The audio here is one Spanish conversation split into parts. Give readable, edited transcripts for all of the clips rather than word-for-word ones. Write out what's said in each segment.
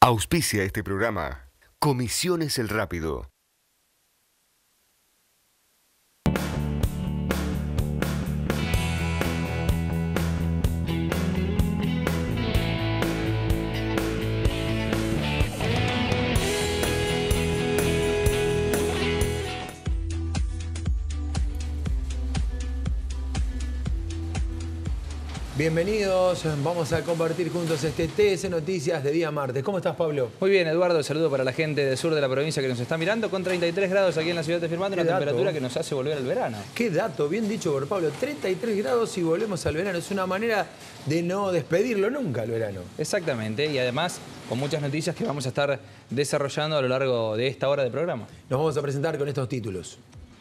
Auspicia este programa. Comisiones El Rápido. Bienvenidos, vamos a compartir juntos este TS Noticias de día martes. ¿Cómo estás, Pablo? Muy bien, Eduardo, saludo para la gente del sur de la provincia que nos está mirando, con 33 grados aquí en la ciudad de Firmando, una temperatura que nos hace volver al verano. Qué dato, bien dicho por Pablo, 33 grados y volvemos al verano. Es una manera de no despedirlo nunca al verano. Exactamente, y además con muchas noticias que vamos a estar desarrollando a lo largo de esta hora de programa. Nos vamos a presentar con estos títulos.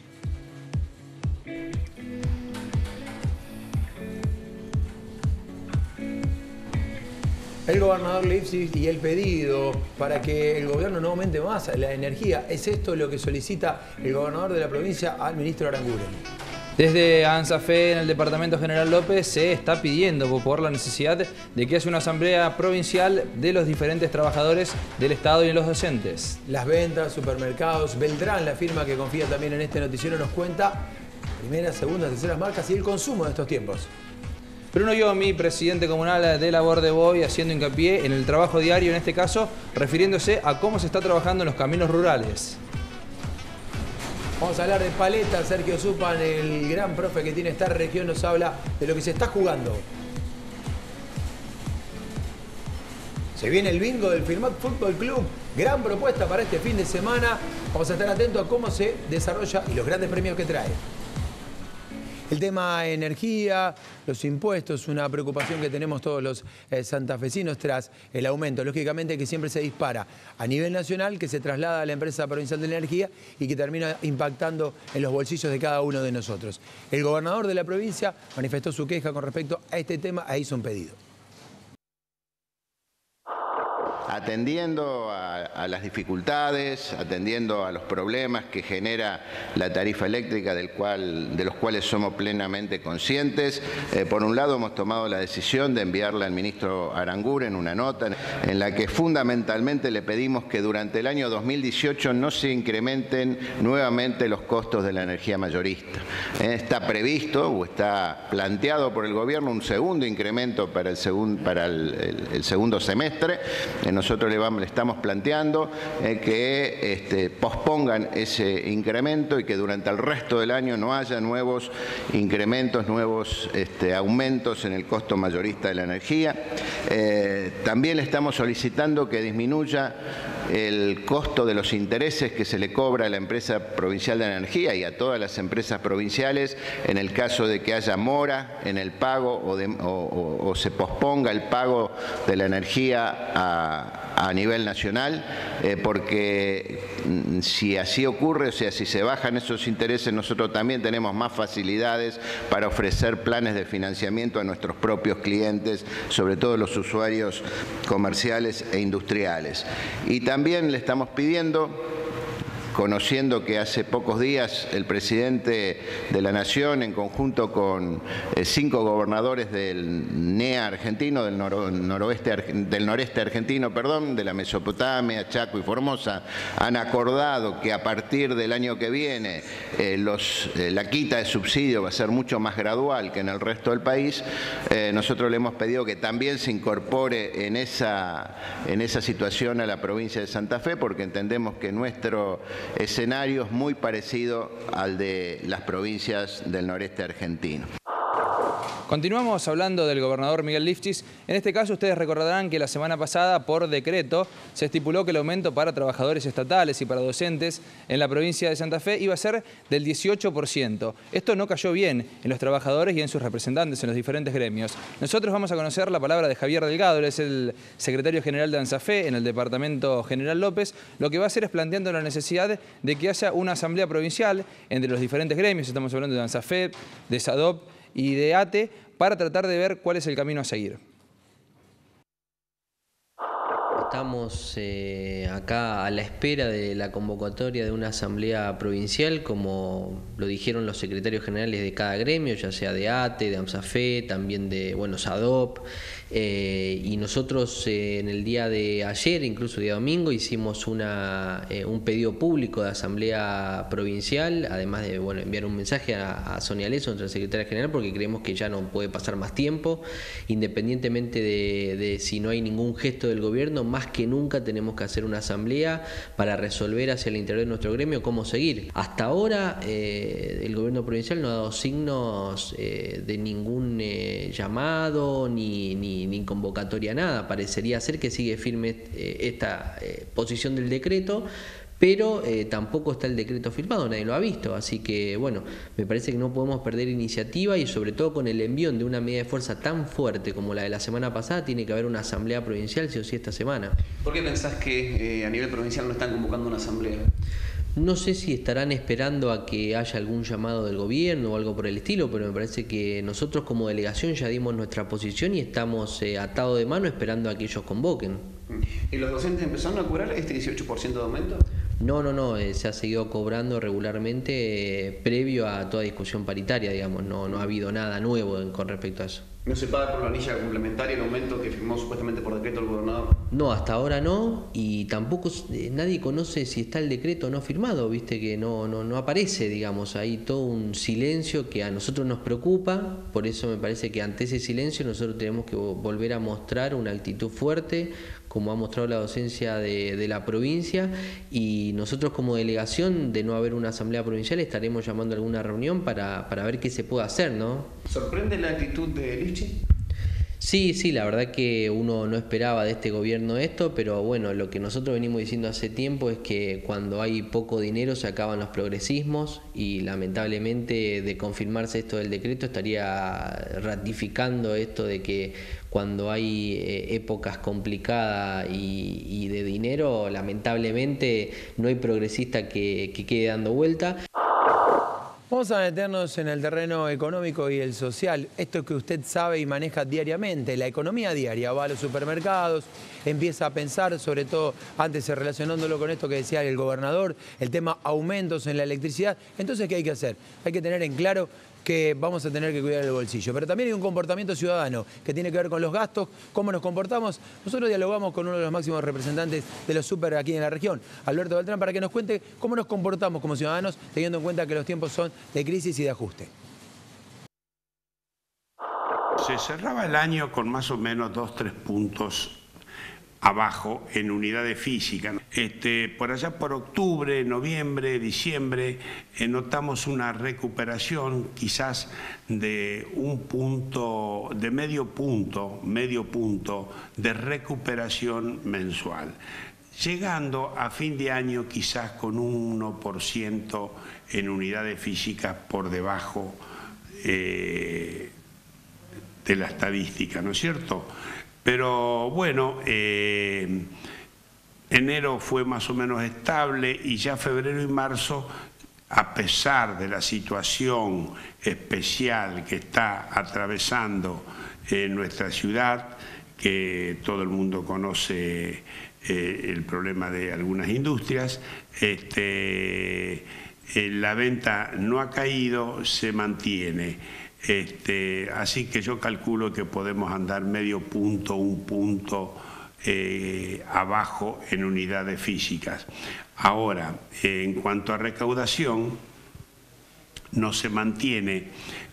El gobernador Lifchich y el pedido para que el gobierno no aumente más la energía. ¿Es esto lo que solicita el gobernador de la provincia al ministro Aranguren? Desde ANSAFE, en el departamento General López, se está pidiendo por la necesidad de que haya una asamblea provincial de los diferentes trabajadores del Estado y de los docentes. Las ventas, supermercados, Beltrán, la firma que confía también en este noticiero, nos cuenta primeras, segundas, terceras marcas y el consumo de estos tiempos. Bruno Yomi, presidente comunal de Labor de Boy, haciendo hincapié en el trabajo diario, en este caso, refiriéndose a cómo se está trabajando en los caminos rurales. Vamos a hablar de paleta. Sergio Zupan, el gran profe que tiene esta región, nos habla de lo que se está jugando. Se viene el bingo del Firmat Fútbol Club. Gran propuesta para este fin de semana. Vamos a estar atentos a cómo se desarrolla y los grandes premios que trae. El tema energía, los impuestos, una preocupación que tenemos todos los santafesinos tras el aumento, lógicamente, que siempre se dispara a nivel nacional, que se traslada a la empresa provincial de la energía y que termina impactando en los bolsillos de cada uno de nosotros. El gobernador de la provincia manifestó su queja con respecto a este tema e hizo un pedido. Atendiendo a las dificultades, atendiendo a los problemas que genera la tarifa eléctrica de los cuales somos plenamente conscientes. Por un lado, hemos tomado la decisión de enviarle al ministro Aranguren una nota en la que fundamentalmente le pedimos que durante el año 2018 no se incrementen nuevamente los costos de la energía mayorista. Está previsto o está planteado por el gobierno un segundo incremento para el segundo semestre. Nosotros le estamos planteando que pospongan ese incremento y que durante el resto del año no haya nuevos incrementos, nuevos aumentos en el costo mayorista de la energía. También le estamos solicitando que disminuya el costo de los intereses que se le cobra a la empresa provincial de energía y a todas las empresas provinciales en el caso de que haya mora en el pago o se posponga el pago de la energía a nivel nacional, porque si así ocurre, o sea, si se bajan esos intereses, nosotros también tenemos más facilidades para ofrecer planes de financiamiento a nuestros propios clientes, sobre todo los usuarios comerciales e industriales. Y también le estamos pidiendo, conociendo que hace pocos días el presidente de la Nación, en conjunto con 5 gobernadores del NEA argentino, del noreste argentino, de la Mesopotamia, Chaco y Formosa, han acordado que a partir del año que viene la quita de subsidio va a ser mucho más gradual que en el resto del país. Nosotros le hemos pedido que también se incorpore en esa situación a la provincia de Santa Fe, porque entendemos que nuestro escenario es muy parecido al de las provincias del noreste argentino. Continuamos hablando del gobernador Miguel Lifchich. En este caso, ustedes recordarán que la semana pasada, por decreto, se estipuló que el aumento para trabajadores estatales y para docentes en la provincia de Santa Fe iba a ser del 18%. Esto no cayó bien en los trabajadores y en sus representantes en los diferentes gremios. Nosotros vamos a conocer la palabra de Javier Delgado, él es el secretario general de ANSAFE en el departamento General López. Lo que va a hacer es planteando la necesidad de que haya una asamblea provincial entre los diferentes gremios, estamos hablando de ANSAFE, de SADOP y de ATE, para tratar de ver cuál es el camino a seguir. estamos acá a la espera de la convocatoria de una asamblea provincial, como lo dijeron los secretarios generales de cada gremio, ya sea de ATE, de AMSAFE, también de SADOP, y nosotros en el día de ayer, incluso día domingo, hicimos un pedido público de asamblea provincial, además de enviar un mensaje a Sonia Leso, nuestra secretaria general, porque creemos que ya no puede pasar más tiempo, independientemente de si no hay ningún gesto del gobierno, más que nunca tenemos que hacer una asamblea para resolver hacia el interior de nuestro gremio cómo seguir. Hasta ahora el gobierno provincial no ha dado signos de ningún llamado ni convocatoria, nada. Parecería ser que sigue firme esta posición del decreto, pero tampoco está el decreto firmado, nadie lo ha visto, así que me parece que no podemos perder iniciativa, y sobre todo con el envión de una medida de fuerza tan fuerte como la de la semana pasada, tiene que haber una asamblea provincial sí o sí esta semana. ¿Por qué pensás que a nivel provincial no están convocando una asamblea? No sé si estarán esperando a que haya algún llamado del gobierno o algo por el estilo, pero me parece que nosotros como delegación ya dimos nuestra posición y estamos atados de mano esperando a que ellos convoquen. ¿Y los docentes empezaron a cobrar este 18% de aumento? No, se ha seguido cobrando regularmente previo a toda discusión paritaria, digamos, no ha habido nada nuevo con respecto a eso. ¿No se paga por la anilla complementaria el aumento que firmó supuestamente por decreto el gobernador? No, hasta ahora no, y tampoco nadie conoce si está el decreto o no firmado, viste que no aparece, digamos, hay todo un silencio que a nosotros nos preocupa, por eso me parece que ante ese silencio nosotros tenemos que volver a mostrar una actitud fuerte, como ha mostrado la docencia de la provincia, y nosotros como delegación, de no haber una asamblea provincial, estaremos llamando a alguna reunión para ver qué se puede hacer, ¿no? ¿Sorprende la actitud de Lifchitz? Sí, la verdad que uno no esperaba de este gobierno esto, pero lo que nosotros venimos diciendo hace tiempo es que cuando hay poco dinero se acaban los progresismos, y lamentablemente, de confirmarse esto del decreto, estaría ratificando esto de que cuando hay épocas complicadas y de dinero, lamentablemente no hay progresista que quede dando vuelta. Vamos a meternos en el terreno económico y el social. Esto que usted sabe y maneja diariamente, la economía diaria. Va a los supermercados, empieza a pensar, sobre todo antes relacionándolo con esto que decía el gobernador, el tema aumentos en la electricidad. Entonces, ¿qué hay que hacer? Hay que tener en claro que vamos a tener que cuidar el bolsillo. Pero también hay un comportamiento ciudadano que tiene que ver con los gastos, cómo nos comportamos. Nosotros dialogamos con uno de los máximos representantes de los súper aquí en la región, Alberto Beltrán, para que nos cuente cómo nos comportamos como ciudadanos, teniendo en cuenta que los tiempos son de crisis y de ajuste. Se cerraba el año con más o menos 2-3 puntos abajo en unidades físicas. Por allá por octubre, noviembre, diciembre, notamos una recuperación quizás de un punto, de medio punto de recuperación mensual, llegando a fin de año quizás con un 1% en unidades físicas por debajo de la estadística, ¿no es cierto? Pero enero fue más o menos estable, y ya febrero y marzo, a pesar de la situación especial que está atravesando nuestra ciudad, que todo el mundo conoce el problema de algunas industrias, la venta no ha caído, se mantiene. Así que yo calculo que podemos andar medio punto, un punto abajo en unidades físicas. Ahora, en cuanto a recaudación, no se mantiene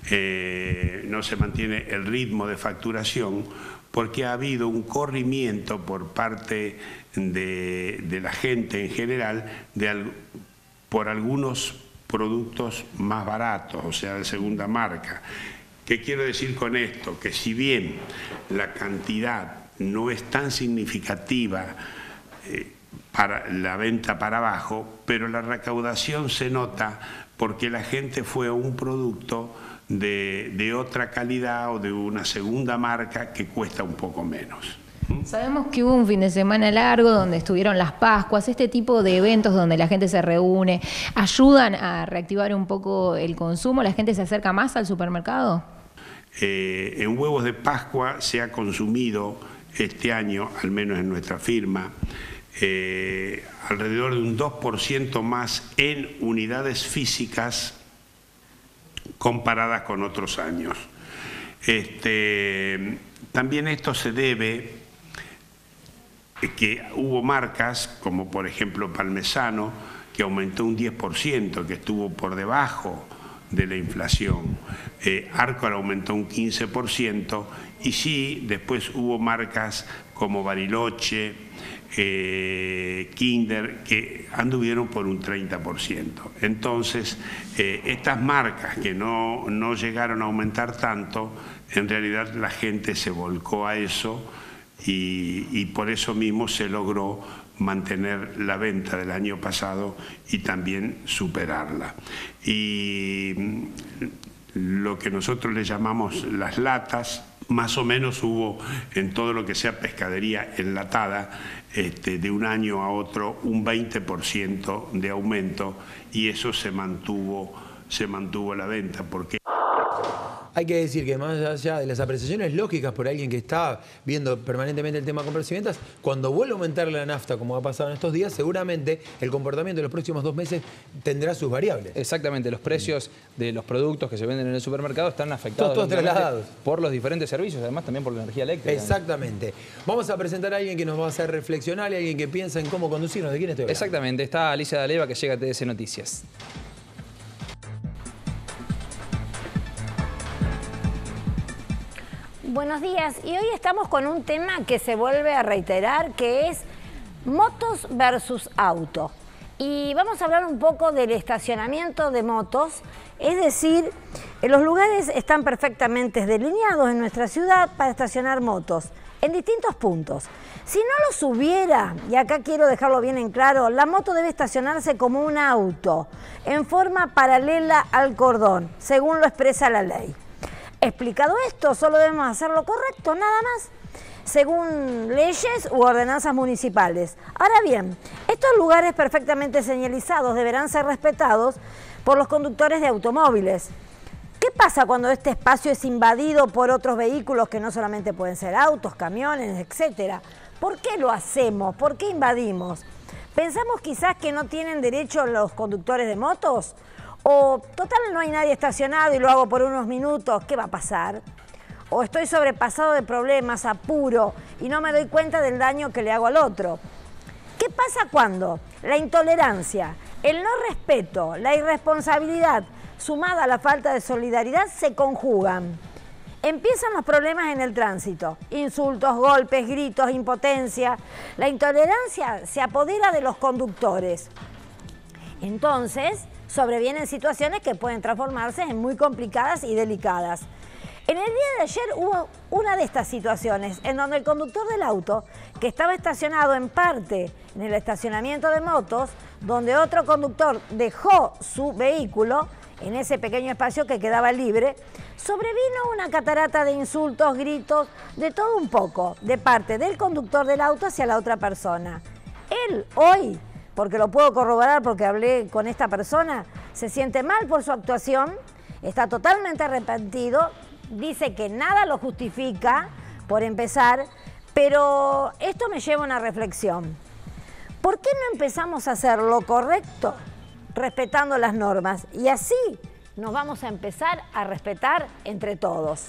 el ritmo de facturación, porque ha habido un corrimiento por parte de la gente en general por algunos productos más baratos, o sea, de segunda marca. ¿Qué quiero decir con esto? Que si bien la cantidad no es tan significativa para la venta para abajo, pero la recaudación se nota porque la gente fue a un producto de otra calidad o de una segunda marca que cuesta un poco menos. Sabemos que hubo un fin de semana largo donde estuvieron las Pascuas, este tipo de eventos donde la gente se reúne, ¿ayudan a reactivar un poco el consumo? ¿La gente se acerca más al supermercado? En huevos de Pascua se ha consumido este año, al menos en nuestra firma, alrededor de un 2% más en unidades físicas comparadas con otros años. También esto se debe que hubo marcas, como por ejemplo Parmesano, que aumentó un 10%, que estuvo por debajo de la inflación. Arcor aumentó un 15%, y sí, después hubo marcas como Bariloche, Kinder, que anduvieron por un 30%. Entonces, estas marcas que no llegaron a aumentar tanto, en realidad la gente se volcó a eso y por eso mismo se logró mantener la venta del año pasado y también superarla. Y lo que nosotros le llamamos las latas, más o menos hubo en todo lo que sea pescadería enlatada, de un año a otro un 20% de aumento, y eso se mantuvo la venta. Porque hay que decir que más allá de las apreciaciones lógicas por alguien que está viendo permanentemente el tema compras y ventas, cuando vuelva a aumentar la nafta, como ha pasado en estos días, seguramente el comportamiento de los próximos 2 meses tendrá sus variables. Exactamente, los precios de los productos que se venden en el supermercado están afectados todos trasladados por los diferentes servicios, además también por la energía eléctrica. Exactamente. Vamos a presentar a alguien que nos va a hacer reflexionar y alguien que piensa en cómo conducirnos. ¿De quién estoy hablando? Exactamente, está Alicia D'Aleva, que llega a TDC Noticias. Buenos días, y hoy estamos con un tema que se vuelve a reiterar, que es motos versus auto. Y vamos a hablar un poco del estacionamiento de motos, es decir, los lugares están perfectamente delineados en nuestra ciudad para estacionar motos en distintos puntos. Si no los hubiera, y acá quiero dejarlo bien en claro, la moto debe estacionarse como un auto, en forma paralela al cordón, según lo expresa la ley. Explicado esto, solo debemos hacer lo correcto, nada más, según leyes u ordenanzas municipales. Ahora bien, estos lugares perfectamente señalizados deberán ser respetados por los conductores de automóviles. ¿Qué pasa cuando este espacio es invadido por otros vehículos que no solamente pueden ser autos, camiones, etcétera? ¿Por qué lo hacemos? ¿Por qué invadimos? ¿Pensamos quizás que no tienen derecho los conductores de motos? O total no hay nadie estacionado y lo hago por unos minutos, ¿qué va a pasar? O estoy sobrepasado de problemas, apuro y no me doy cuenta del daño que le hago al otro. ¿Qué pasa cuando la intolerancia, el no respeto, la irresponsabilidad sumada a la falta de solidaridad se conjugan? Empiezan los problemas en el tránsito, insultos, golpes, gritos, impotencia. La intolerancia se apodera de los conductores. Entonces, sobrevienen situaciones que pueden transformarse en muy complicadas y delicadas. En el día de ayer hubo una de estas situaciones en donde el conductor del auto, que estaba estacionado en parte en el estacionamiento de motos, donde otro conductor dejó su vehículo en ese pequeño espacio que quedaba libre, sobrevino una catarata de insultos, gritos, de todo un poco, de parte del conductor del auto hacia la otra persona. Él hoy, porque lo puedo corroborar porque hablé con esta persona, se siente mal por su actuación, está totalmente arrepentido, dice que nada lo justifica, por empezar, pero esto me lleva a una reflexión. ¿Por qué no empezamos a hacer lo correcto respetando las normas? Y así nos vamos a empezar a respetar entre todos.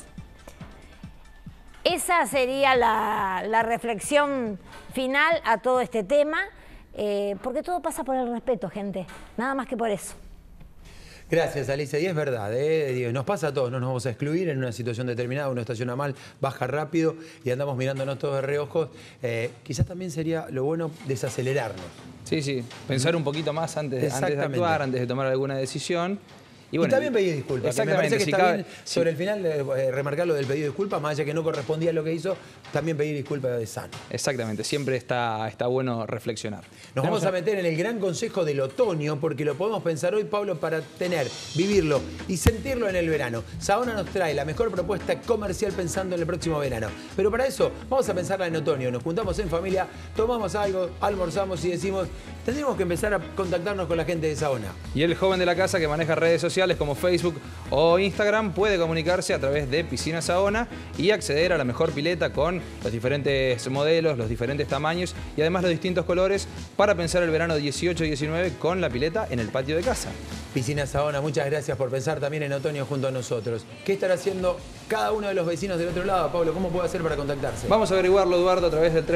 Esa sería la reflexión final a todo este tema. Porque todo pasa por el respeto, gente, nada más que por eso. Gracias, Alicia, y es verdad, nos pasa a todos, no nos vamos a excluir en una situación determinada, uno estaciona mal, baja rápido y andamos mirándonos todos de reojos. Quizás también sería lo bueno desacelerarnos. Sí, pensar un poquito más antes de actuar, antes de tomar alguna decisión. Y, bueno, y también pedir disculpas. Me parece que está bien sobre el final remarcar lo del pedido de disculpas, más allá que no correspondía a lo que hizo, también pedir disculpas de sano. Exactamente, siempre está bueno reflexionar. Nos vamos a meter en el gran consejo del otoño, porque lo podemos pensar hoy, Pablo, para vivirlo y sentirlo en el verano. Saona nos trae la mejor propuesta comercial pensando en el próximo verano. Pero para eso vamos a pensarla en otoño. Nos juntamos en familia, tomamos algo, almorzamos y decimos, tendríamos que empezar a contactarnos con la gente de Saona. Y el joven de la casa que maneja redes sociales sociales como Facebook o Instagram, puede comunicarse a través de Piscina Saona y acceder a la mejor pileta con los diferentes modelos, los diferentes tamaños y además los distintos colores para pensar el verano 18-19 con la pileta en el patio de casa. Piscina Saona, muchas gracias por pensar también en otoño junto a nosotros. ¿Qué estará haciendo cada uno de los vecinos del otro lado, Pablo? ¿Cómo puede hacer para contactarse? Vamos a averiguarlo, Eduardo, a través del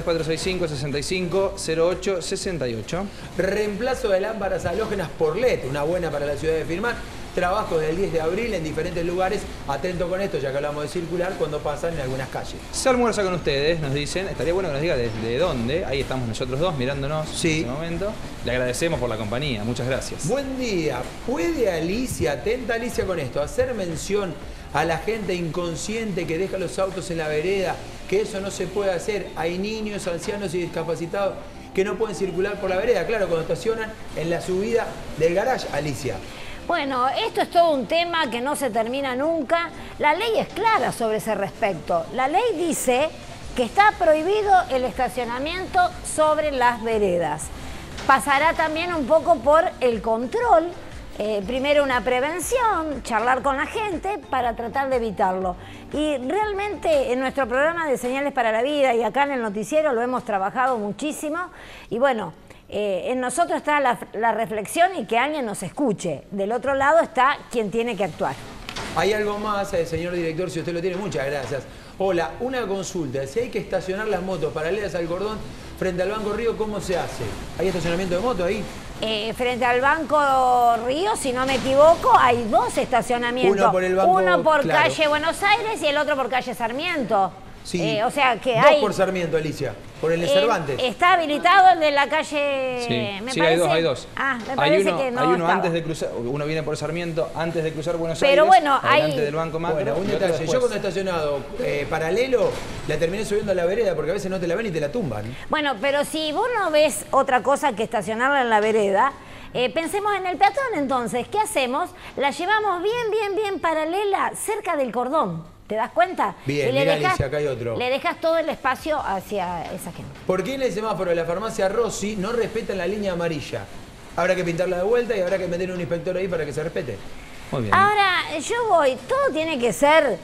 3465-650868. Reemplazo de lámparas halógenas por LED, una buena para la ciudad de Firmat. Trabajos del 10 de abril en diferentes lugares. Atento con esto, ya que hablamos de circular, cuando pasan en algunas calles. Se almuerza con ustedes, nos dicen. Estaría bueno que nos diga desde dónde. Ahí estamos nosotros dos mirándonos en este momento. Le agradecemos por la compañía. Muchas gracias. Buen día. ¿Puede Alicia, atenta Alicia con esto, hacer mención a la gente inconsciente que deja los autos en la vereda? Que eso no se puede hacer. Hay niños, ancianos y discapacitados que no pueden circular por la vereda. Claro, cuando estacionan en la subida del garage, Alicia. Bueno, esto es todo un tema que no se termina nunca. La ley es clara sobre ese respecto. La ley dice que está prohibido el estacionamiento sobre las veredas. Pasará también un poco por el control. Primero una prevención, charlar con la gente para tratar de evitarlo. Y realmente en nuestro programa de Señales para la Vida y acá en el noticiero lo hemos trabajado muchísimo. Y bueno, en nosotros está la reflexión y que alguien nos escuche. Del otro lado está quien tiene que actuar. Hay algo más, señor director, si usted lo tiene, muchas gracias. Hola, una consulta. Si hay que estacionar las motos paralelas al cordón frente al Banco Río, ¿cómo se hace? ¿Hay estacionamiento de moto ahí? Frente al Banco Río, si no me equivoco, hay dos estacionamientos. Uno por el banco, uno por claro, calle Buenos Aires y el otro por calle Sarmiento. Sí. O sea que dos hay... por Sarmiento, Alicia. Por el de Cervantes. ¿Está habilitado el de la calle? Sí, me sí, parece... hay dos. Ah, me parece que no hay uno estaba. antes de cruzar, uno viene por Sarmiento antes de cruzar Buenos Pero Aires, bueno, adelante hay... del Banco Macro. Bueno, un y otro detalle. después. Yo cuando he estacionado paralelo, la terminé subiendo a la vereda porque a veces no te la ven y te la tumban. Bueno, pero si vos no ves otra cosa que estacionarla en la vereda, pensemos en el peatón entonces. ¿Qué hacemos? La llevamos bien paralela cerca del cordón. ¿Te das cuenta? Bien, mira Alicia, acá hay otro. Le dejas todo el espacio hacia esa gente. ¿Por qué en el semáforo de la farmacia Rossi no respetan la línea amarilla? Habrá que pintarla de vuelta y habrá que meter un inspector ahí para que se respete. Muy bien. Ahora, yo voy, todo tiene que ser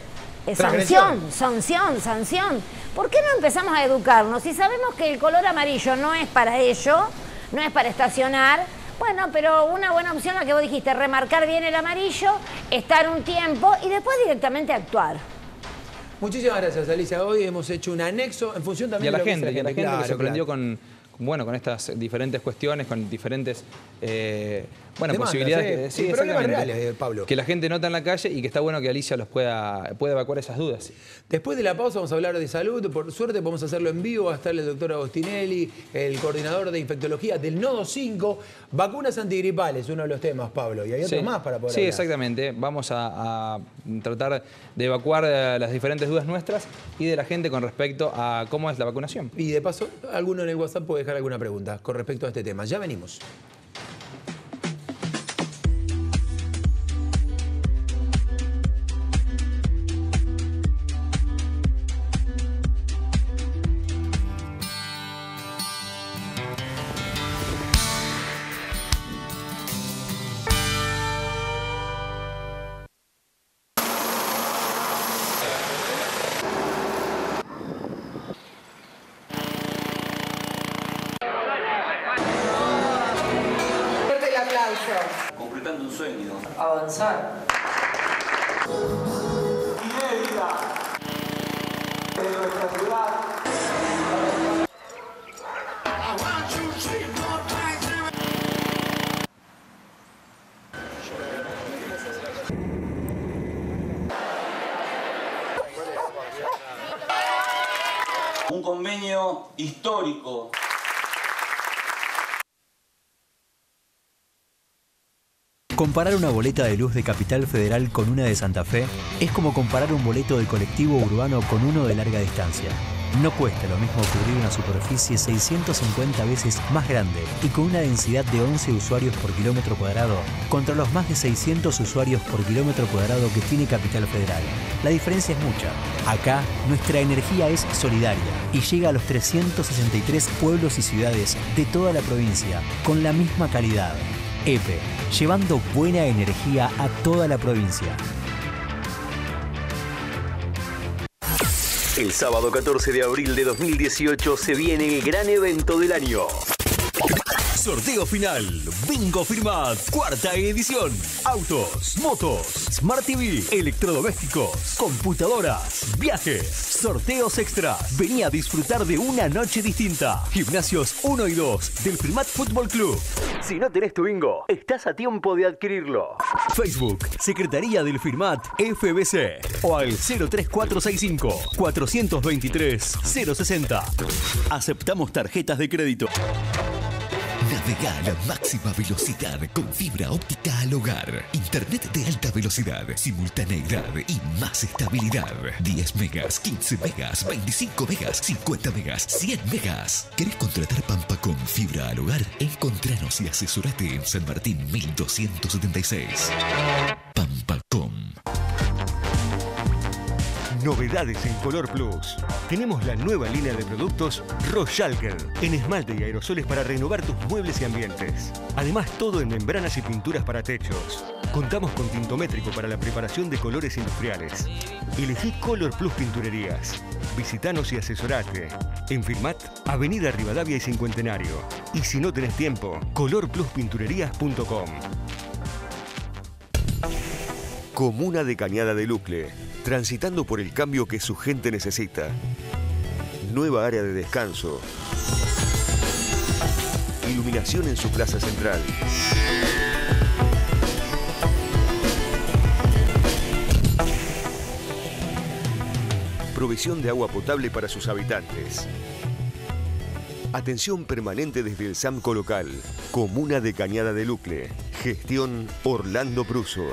sanción. ¿Por qué no empezamos a educarnos? Si sabemos que el color amarillo no es para ello, no es para estacionar, bueno, pero una buena opción la que vos dijiste, remarcar bien el amarillo, estar un tiempo y después directamente actuar. Muchísimas gracias, Alicia. Hoy hemos hecho un anexo en función también y a de la lo que gente, dice que se sorprendió con estas diferentes cuestiones, con diferentes demandas, posibilidades. Sí, problemas reales, Pablo. Que la gente nota en la calle y que está bueno que Alicia los pueda evacuar esas dudas. Después de la pausa vamos a hablar de salud. Por suerte podemos hacerlo en vivo. Va a estar el doctor Agostinelli, el coordinador de infectología del Nodo 5. Vacunas antigripales, uno de los temas, Pablo. Y hay otros más para poder hablar. Exactamente. Vamos a tratar de evacuar las diferentes dudas nuestras y de la gente con respecto a cómo es la vacunación. Y de paso, alguno en el WhatsApp puede dejar alguna pregunta con respecto a este tema. Ya venimos. Completando un sueño. Avanzar. De nuestra ciudad. Un convenio histórico. Comparar una boleta de luz de Capital Federal con una de Santa Fe es como comparar un boleto de colectivo urbano con uno de larga distancia. No cuesta lo mismo cubrir una superficie 650 veces más grande y con una densidad de 11 usuarios por kilómetro cuadrado contra los más de 600 usuarios por kilómetro cuadrado que tiene Capital Federal. La diferencia es mucha. Acá, nuestra energía es solidaria y llega a los 363 pueblos y ciudades de toda la provincia con la misma calidad. EPE, llevando buena energía a toda la provincia. El sábado 14 de abril de 2018 se viene el gran evento del año. Sorteo final, Bingo Firmat, 4ª edición. Autos, motos, Smart TV, electrodomésticos, computadoras, viajes, sorteos extras. Vení a disfrutar de una noche distinta. Gimnasios 1 y 2 del Firmat Fútbol Club. Si no tenés tu bingo, estás a tiempo de adquirirlo. Facebook, Secretaría del Firmat FBC o al 03465 423 060. Aceptamos tarjetas de crédito. Navega a la máxima velocidad con fibra óptica al hogar. Internet de alta velocidad, simultaneidad y más estabilidad. 10 megas, 15 megas, 25 megas, 50 megas, 100 megas. ¿Querés contratar Pampa con fibra al hogar? Encontranos y asesorate en San Martín 1276. Pampacom. Novedades en Color Plus. Tenemos la nueva línea de productos Royalker en esmalte y aerosoles para renovar tus muebles y ambientes. Además, todo en membranas y pinturas para techos. Contamos con tintométrico para la preparación de colores industriales. Elegí Color Plus Pinturerías. Visitanos y asesorate. En Firmat, Avenida Rivadavia y Cincuentenario. Y si no tenés tiempo, colorpluspinturerías.com. Comuna de Cañada de Lucle, transitando por el cambio que su gente necesita. Nueva área de descanso. Iluminación en su plaza central. Provisión de agua potable para sus habitantes. Atención permanente desde el SAMCO local. Comuna de Cañada de Lucle. Gestión Orlando Pruso.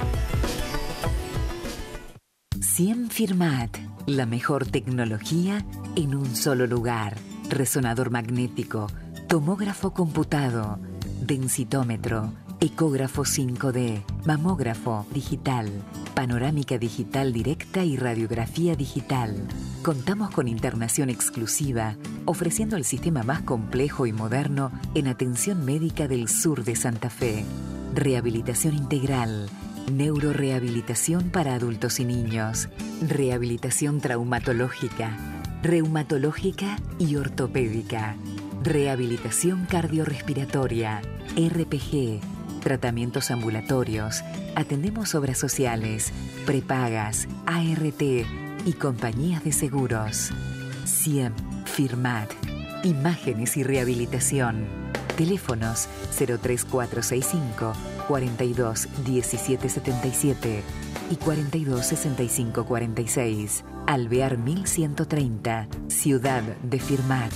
CIEM Firmat, la mejor tecnología en un solo lugar. Resonador magnético, tomógrafo computado, densitómetro, ecógrafo 5D, mamógrafo digital, panorámica digital directa y radiografía digital. Contamos con internación exclusiva, ofreciendo el sistema más complejo y moderno en atención médica del sur de Santa Fe. Rehabilitación integral, neurorehabilitación para adultos y niños, rehabilitación traumatológica, reumatológica y ortopédica, rehabilitación cardiorrespiratoria, RPG, tratamientos ambulatorios, atendemos obras sociales, prepagas, ART y compañías de seguros. CIEM Firmat, imágenes y rehabilitación. Teléfonos 03465 42 17 77 y 42 65 46. Alvear 1130, Ciudad de Firmat.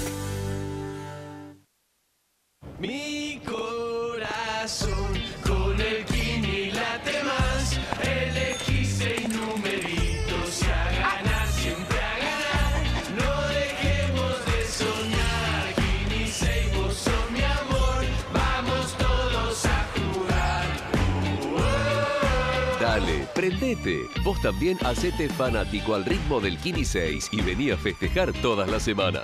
Mi corazón con el Kini late más. Elegí 6 numeritos y a ganar, siempre a ganar. No dejemos de soñar. Kini 6, vos sos mi amor. Vamos todos a jugar. Dale, prendete. Vos también hacete fanático al ritmo del Kini 6 y vení a festejar todas las semanas.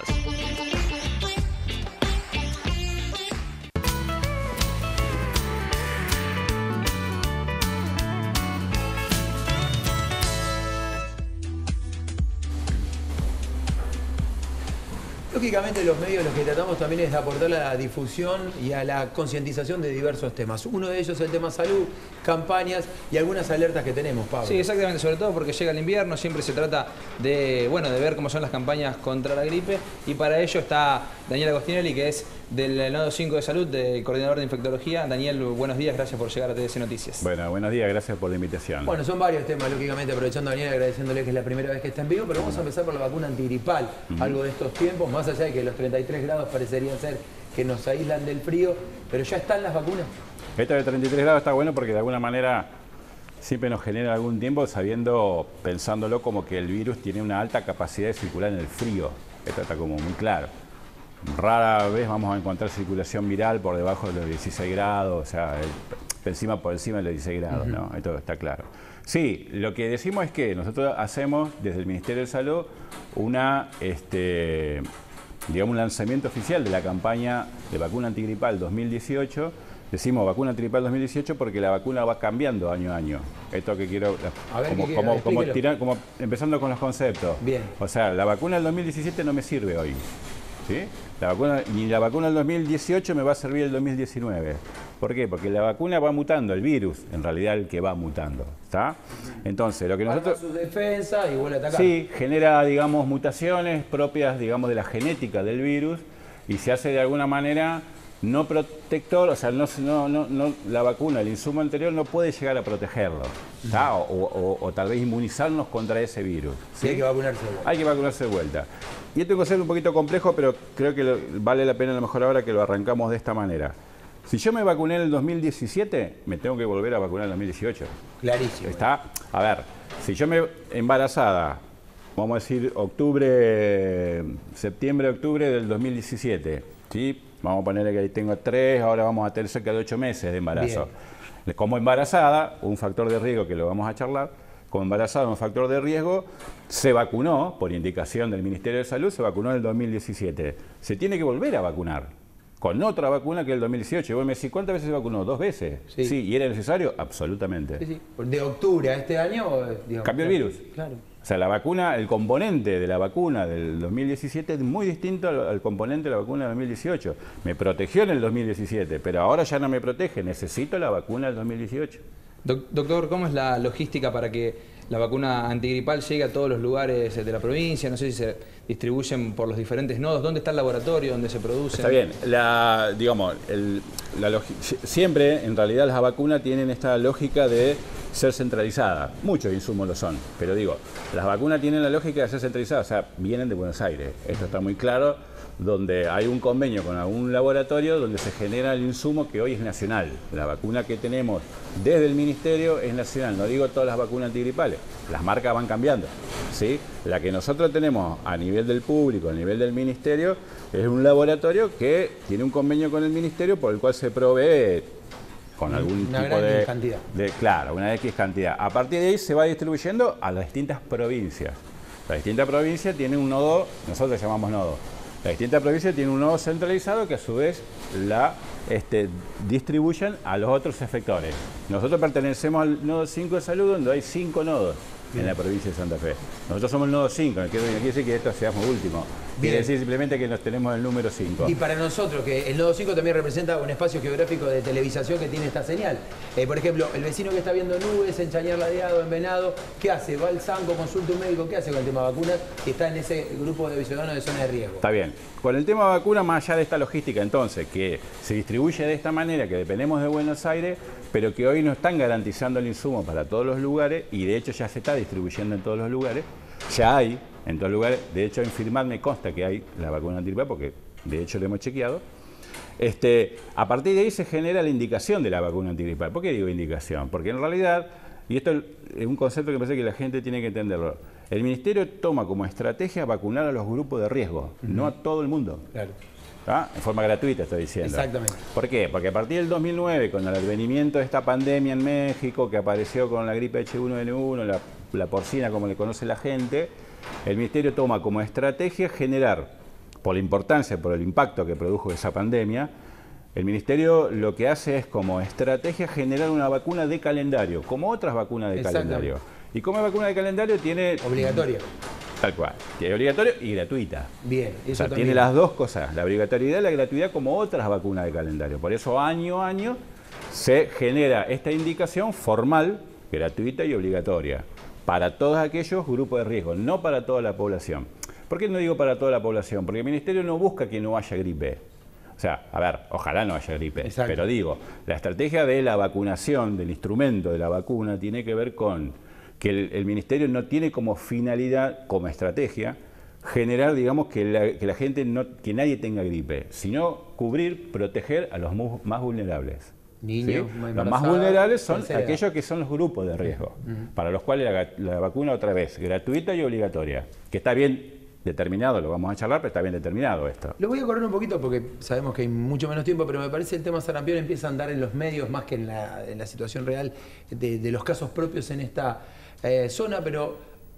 Lógicamente los medios los que tratamos también es de aportar a la difusión y a la concientización de diversos temas. Uno de ellos es el tema salud, campañas y algunas alertas que tenemos, Pablo. Sí, exactamente, sobre todo porque llega el invierno, siempre se trata de, bueno, de ver cómo son las campañas contra la gripe y para ello está Daniel Agostinelli, que es del nodo 5 de salud, del coordinador de infectología. Daniel, buenos días, gracias por llegar a TDC Noticias. Bueno, buenos días, gracias por la invitación. Bueno, son varios temas, lógicamente, aprovechando a Daniel, agradeciéndole que es la primera vez que está en vivo, pero vamos a empezar por la vacuna antigripal, algo de estos tiempos, más allá de que los 33 grados parecerían ser que nos aíslan del frío, pero ya están las vacunas. Esto de 33 grados está bueno porque de alguna manera siempre nos genera algún tiempo pensándolo como que el virus tiene una alta capacidad de circular en el frío. Esto está como muy claro. Rara vez vamos a encontrar circulación viral por debajo de los 16 grados, o sea, por encima de los 16 grados, ¿no? Esto está claro. Sí, lo que decimos es que nosotros hacemos desde el Ministerio de Salud digamos, un lanzamiento oficial de la campaña de vacuna antigripal 2018, decimos vacuna antigripal 2018 porque la vacuna va cambiando año a año. Esto que quiero, A ver, como empezando con los conceptos. Bien. O sea, la vacuna del 2017 no me sirve hoy. ¿Sí? Ni la vacuna del 2018 me va a servir el 2019. ¿Por qué? Porque la vacuna va mutando, el virus, en realidad el que va mutando. ¿Está? Entonces, lo que nosotros... su defensa y vuelve a atacar. Sí, genera, digamos, mutaciones propias, digamos, de la genética del virus y se hace de alguna manera no protector, o sea, la vacuna, el insumo anterior no puede llegar a protegerlo, ¿está? O tal vez inmunizarnos contra ese virus. ¿Sí? Hay que vacunarse de vuelta. Hay que vacunarse de vuelta. Y esto es un concepto un poquito complejo, pero creo que vale la pena a lo mejor ahora que lo arrancamos de esta manera. Si yo me vacuné en el 2017, me tengo que volver a vacunar en el 2018. Clarísimo. ¿Está? A ver, si yo me embarazada, vamos a decir septiembre, octubre del 2017, ¿sí? Vamos a ponerle que ahí tengo 3, ahora vamos a tener cerca de 8 meses de embarazo. Bien. Como embarazada, un factor de riesgo que lo vamos a charlar, como embarazada, un factor de riesgo, se vacunó, por indicación del Ministerio de Salud, se vacunó en el 2017. Se tiene que volver a vacunar con otra vacuna que el 2018. Y vos me decís, ¿cuántas veces se vacunó? 2 veces. Sí. ¿Y era necesario? Absolutamente. Sí. De octubre a este año, digamos, cambió el virus. Claro. O sea, la vacuna, el componente de la vacuna del 2017 es muy distinto al componente de la vacuna del 2018. Me protegió en el 2017, pero ahora ya no me protege. Necesito la vacuna del 2018. Doctor, ¿cómo es la logística para que la vacuna antigripal llegue a todos los lugares de la provincia? No sé si se distribuyen por los diferentes nodos. ¿Dónde está el laboratorio? ¿Dónde se produce? Está bien. Siempre, en realidad, las vacunas tienen esta lógica de ser centralizada. Muchos insumos lo son, pero digo, las vacunas tienen la lógica de ser centralizadas. O sea, vienen de Buenos Aires. Esto está muy claro, donde hay un convenio con algún laboratorio donde se genera el insumo que hoy es nacional. La vacuna que tenemos desde el Ministerio es nacional. No digo todas las vacunas antigripales, las marcas van cambiando, ¿sí? La que nosotros tenemos a nivel del público, a nivel del Ministerio, es un laboratorio que tiene un convenio con el Ministerio por el cual se provee con algún tipo de cantidad. Claro, una X cantidad. A partir de ahí se va distribuyendo a las distintas provincias. Las distintas provincias tienen un nodo, nosotros llamamos nodo. Las distintas provincias tienen un nodo centralizado que a su vez la distribuyen a los otros efectores. Nosotros pertenecemos al nodo 5 de salud, donde hay 5 nodos en la provincia de Santa Fe. Nosotros somos el nodo 5, no quiere decir que esto seamos último. Quiere decir simplemente que nos tenemos el número 5. Y para nosotros, que el nodo 5 también representa un espacio geográfico de televisación que tiene esta señal. Por ejemplo, el vecino que está viendo nubes en Chañar Ladeado, en Venado, ¿qué hace? Va al Sanco, consulta un médico, ¿qué hace con el tema de vacunas? Y está en ese grupo de ciudadanos de zona de riesgo. Está bien. Con el tema de vacunas, más allá de esta logística, entonces, que se distribuye de esta manera, que dependemos de Buenos Aires, pero que hoy no están garantizando el insumo para todos los lugares, y de hecho ya se está distribuyendo en todos los lugares, ya hay en todos los lugares, de hecho en Firmat me consta que hay la vacuna antigripal, porque de hecho lo hemos chequeado. A partir de ahí se genera la indicación de la vacuna antigripal. ¿Por qué digo indicación? Porque en realidad, y esto es un concepto que me parece que la gente tiene que entenderlo, el Ministerio toma como estrategia vacunar a los grupos de riesgo, no a todo el mundo. Claro. ¿Ah? En forma gratuita estoy diciendo. Exactamente. ¿Por qué? Porque a partir del 2009, con el advenimiento de esta pandemia en México, que apareció con la gripe H1N1, la porcina como le conoce la gente, el Ministerio toma como estrategia generar, por la importancia, por el impacto que produjo esa pandemia, el Ministerio lo que hace es como estrategia generar una vacuna de calendario, como otras vacunas de calendario. Y como vacuna de calendario tiene... Obligatoria. Tal cual. Tiene obligatorio y gratuita. Bien. Eso o sea, tiene las dos cosas, la obligatoriedad y la gratuidad como otras vacunas de calendario. Por eso año a año se genera esta indicación formal, gratuita y obligatoria para todos aquellos grupos de riesgo, no para toda la población. ¿Por qué no digo para toda la población? Porque el Ministerio no busca que no haya gripe. O sea, a ver, ojalá no haya gripe. Exacto. Pero digo, la estrategia de la vacunación, del instrumento de la vacuna, tiene que ver con que el Ministerio no tiene como finalidad, como estrategia, generar, digamos, que la gente, que nadie tenga gripe, sino cubrir, proteger a los más vulnerables. Niños, ¿sí? Los más vulnerables son aquellos que son los grupos de riesgo, para los cuales la vacuna, otra vez, gratuita y obligatoria, que está bien determinado, lo vamos a charlar, pero está bien determinado esto. Lo voy a correr un poquito porque sabemos que hay mucho menos tiempo, pero me parece el tema sarampión empieza a andar en los medios más que en la situación real de los casos propios en esta zona, pero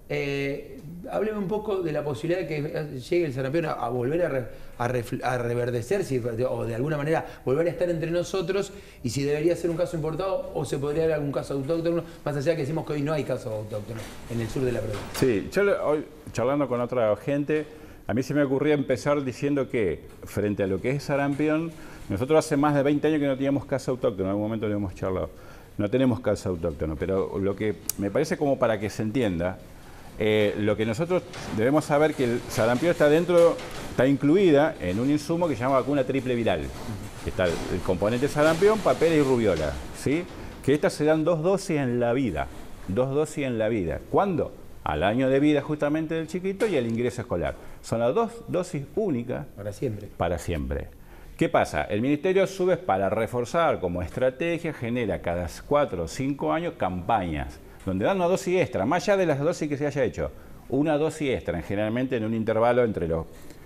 Hábleme un poco de la posibilidad de que llegue el sarampión a volver a reverdecer, o de alguna manera volver a estar entre nosotros, y si debería ser un caso importado o se podría dar algún caso autóctono, más allá de que decimos que hoy no hay casos autóctonos en el sur de la provincia. Sí, yo hoy charlando con otra gente, a mí se me ocurría empezar diciendo que frente a lo que es sarampión, nosotros hace más de 20 años que no teníamos caso autóctono, en algún momento lo hemos charlado. No tenemos caso autóctono, pero lo que me parece como para que se entienda, lo que nosotros debemos saber que el sarampión está incluida en un insumo que se llama vacuna triple viral. Está el componente sarampión, papera y rubiola, ¿sí? Que estas se dan 2 dosis en la vida. 2 dosis en la vida. ¿Cuándo? Al año de vida justamente del chiquito y al ingreso escolar. Son las 2 dosis únicas. Para siempre. Para siempre. ¿Qué pasa? El Ministerio a su vez, para reforzar como estrategia, genera cada 4 o 5 años campañas donde dan una dosis extra, más allá de las dosis que se haya hecho, una dosis extra, generalmente en un intervalo entre los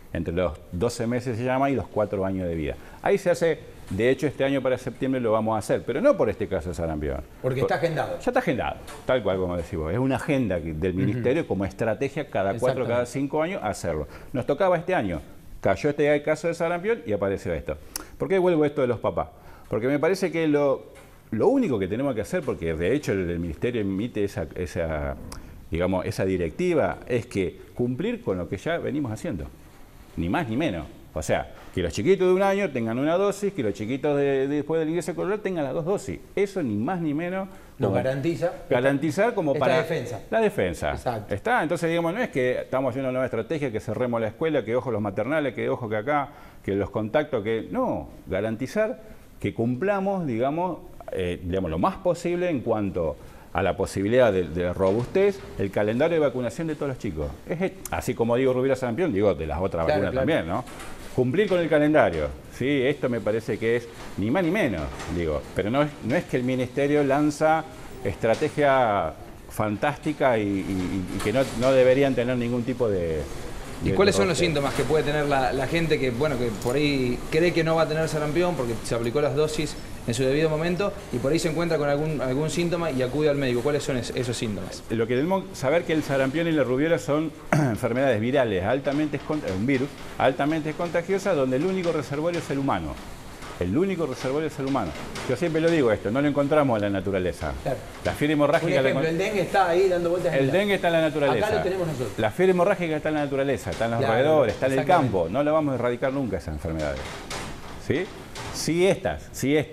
12 meses se llama y los 4 años de vida. Ahí se hace, de hecho este año para septiembre lo vamos a hacer, pero no por este caso de sarampión. Porque está agendado. Ya está agendado, tal cual como decimos. Es una agenda del Ministerio como estrategia cada 4 o cada 5 años hacerlo. Nos tocaba este año. Cayó este caso de sarampión y apareció esto. ¿Por qué vuelvo a esto de los papás? Porque me parece que lo único que tenemos que hacer, porque de hecho el Ministerio emite esa directiva, es que cumplir con lo que ya venimos haciendo. Ni más ni menos. O sea, que los chiquitos de 1 año tengan una dosis, que los chiquitos después del ingreso escolar tengan las 2 dosis. Eso ni más ni menos nos garantiza. Garantizar como para defensa. La defensa. Exacto. Está, entonces digamos, no es que estamos haciendo una nueva estrategia, que cerremos la escuela, que ojo los maternales, que ojo que acá, que los contactos, que no, garantizar que cumplamos, digamos, lo más posible en cuanto a la posibilidad de robustez, el calendario de vacunación de todos los chicos. Así como digo rubiola sarampión, digo de las otras vacunas también, ¿no? Cumplir con el calendario, ¿sí? Esto me parece que es ni más ni menos, digo. Pero no es que el Ministerio lanza estrategia fantástica y que no deberían tener ningún tipo de... ¿Y cuáles son los síntomas que puede tener la gente que por ahí cree que no va a tener sarampión porque se aplicó las dosis en su debido momento y por ahí se encuentra con algún síntoma y acude al médico? ¿Cuáles son esos síntomas? Lo que debemos saber que el sarampión y la rubiola son enfermedades virales, un virus altamente contagiosa, donde el único reservorio es el humano. El único reservorio es el humano. Yo siempre lo digo esto, no lo encontramos en la naturaleza. Claro. La fiebre hemorrágica... Por ejemplo, el dengue está ahí dando vueltas. El dengue está en la naturaleza. Acá lo tenemos nosotros. La fiebre hemorrágica está en la naturaleza, está en los roedores, está en el campo. No lo vamos a erradicar nunca esas enfermedades. ¿Sí? Sí estas.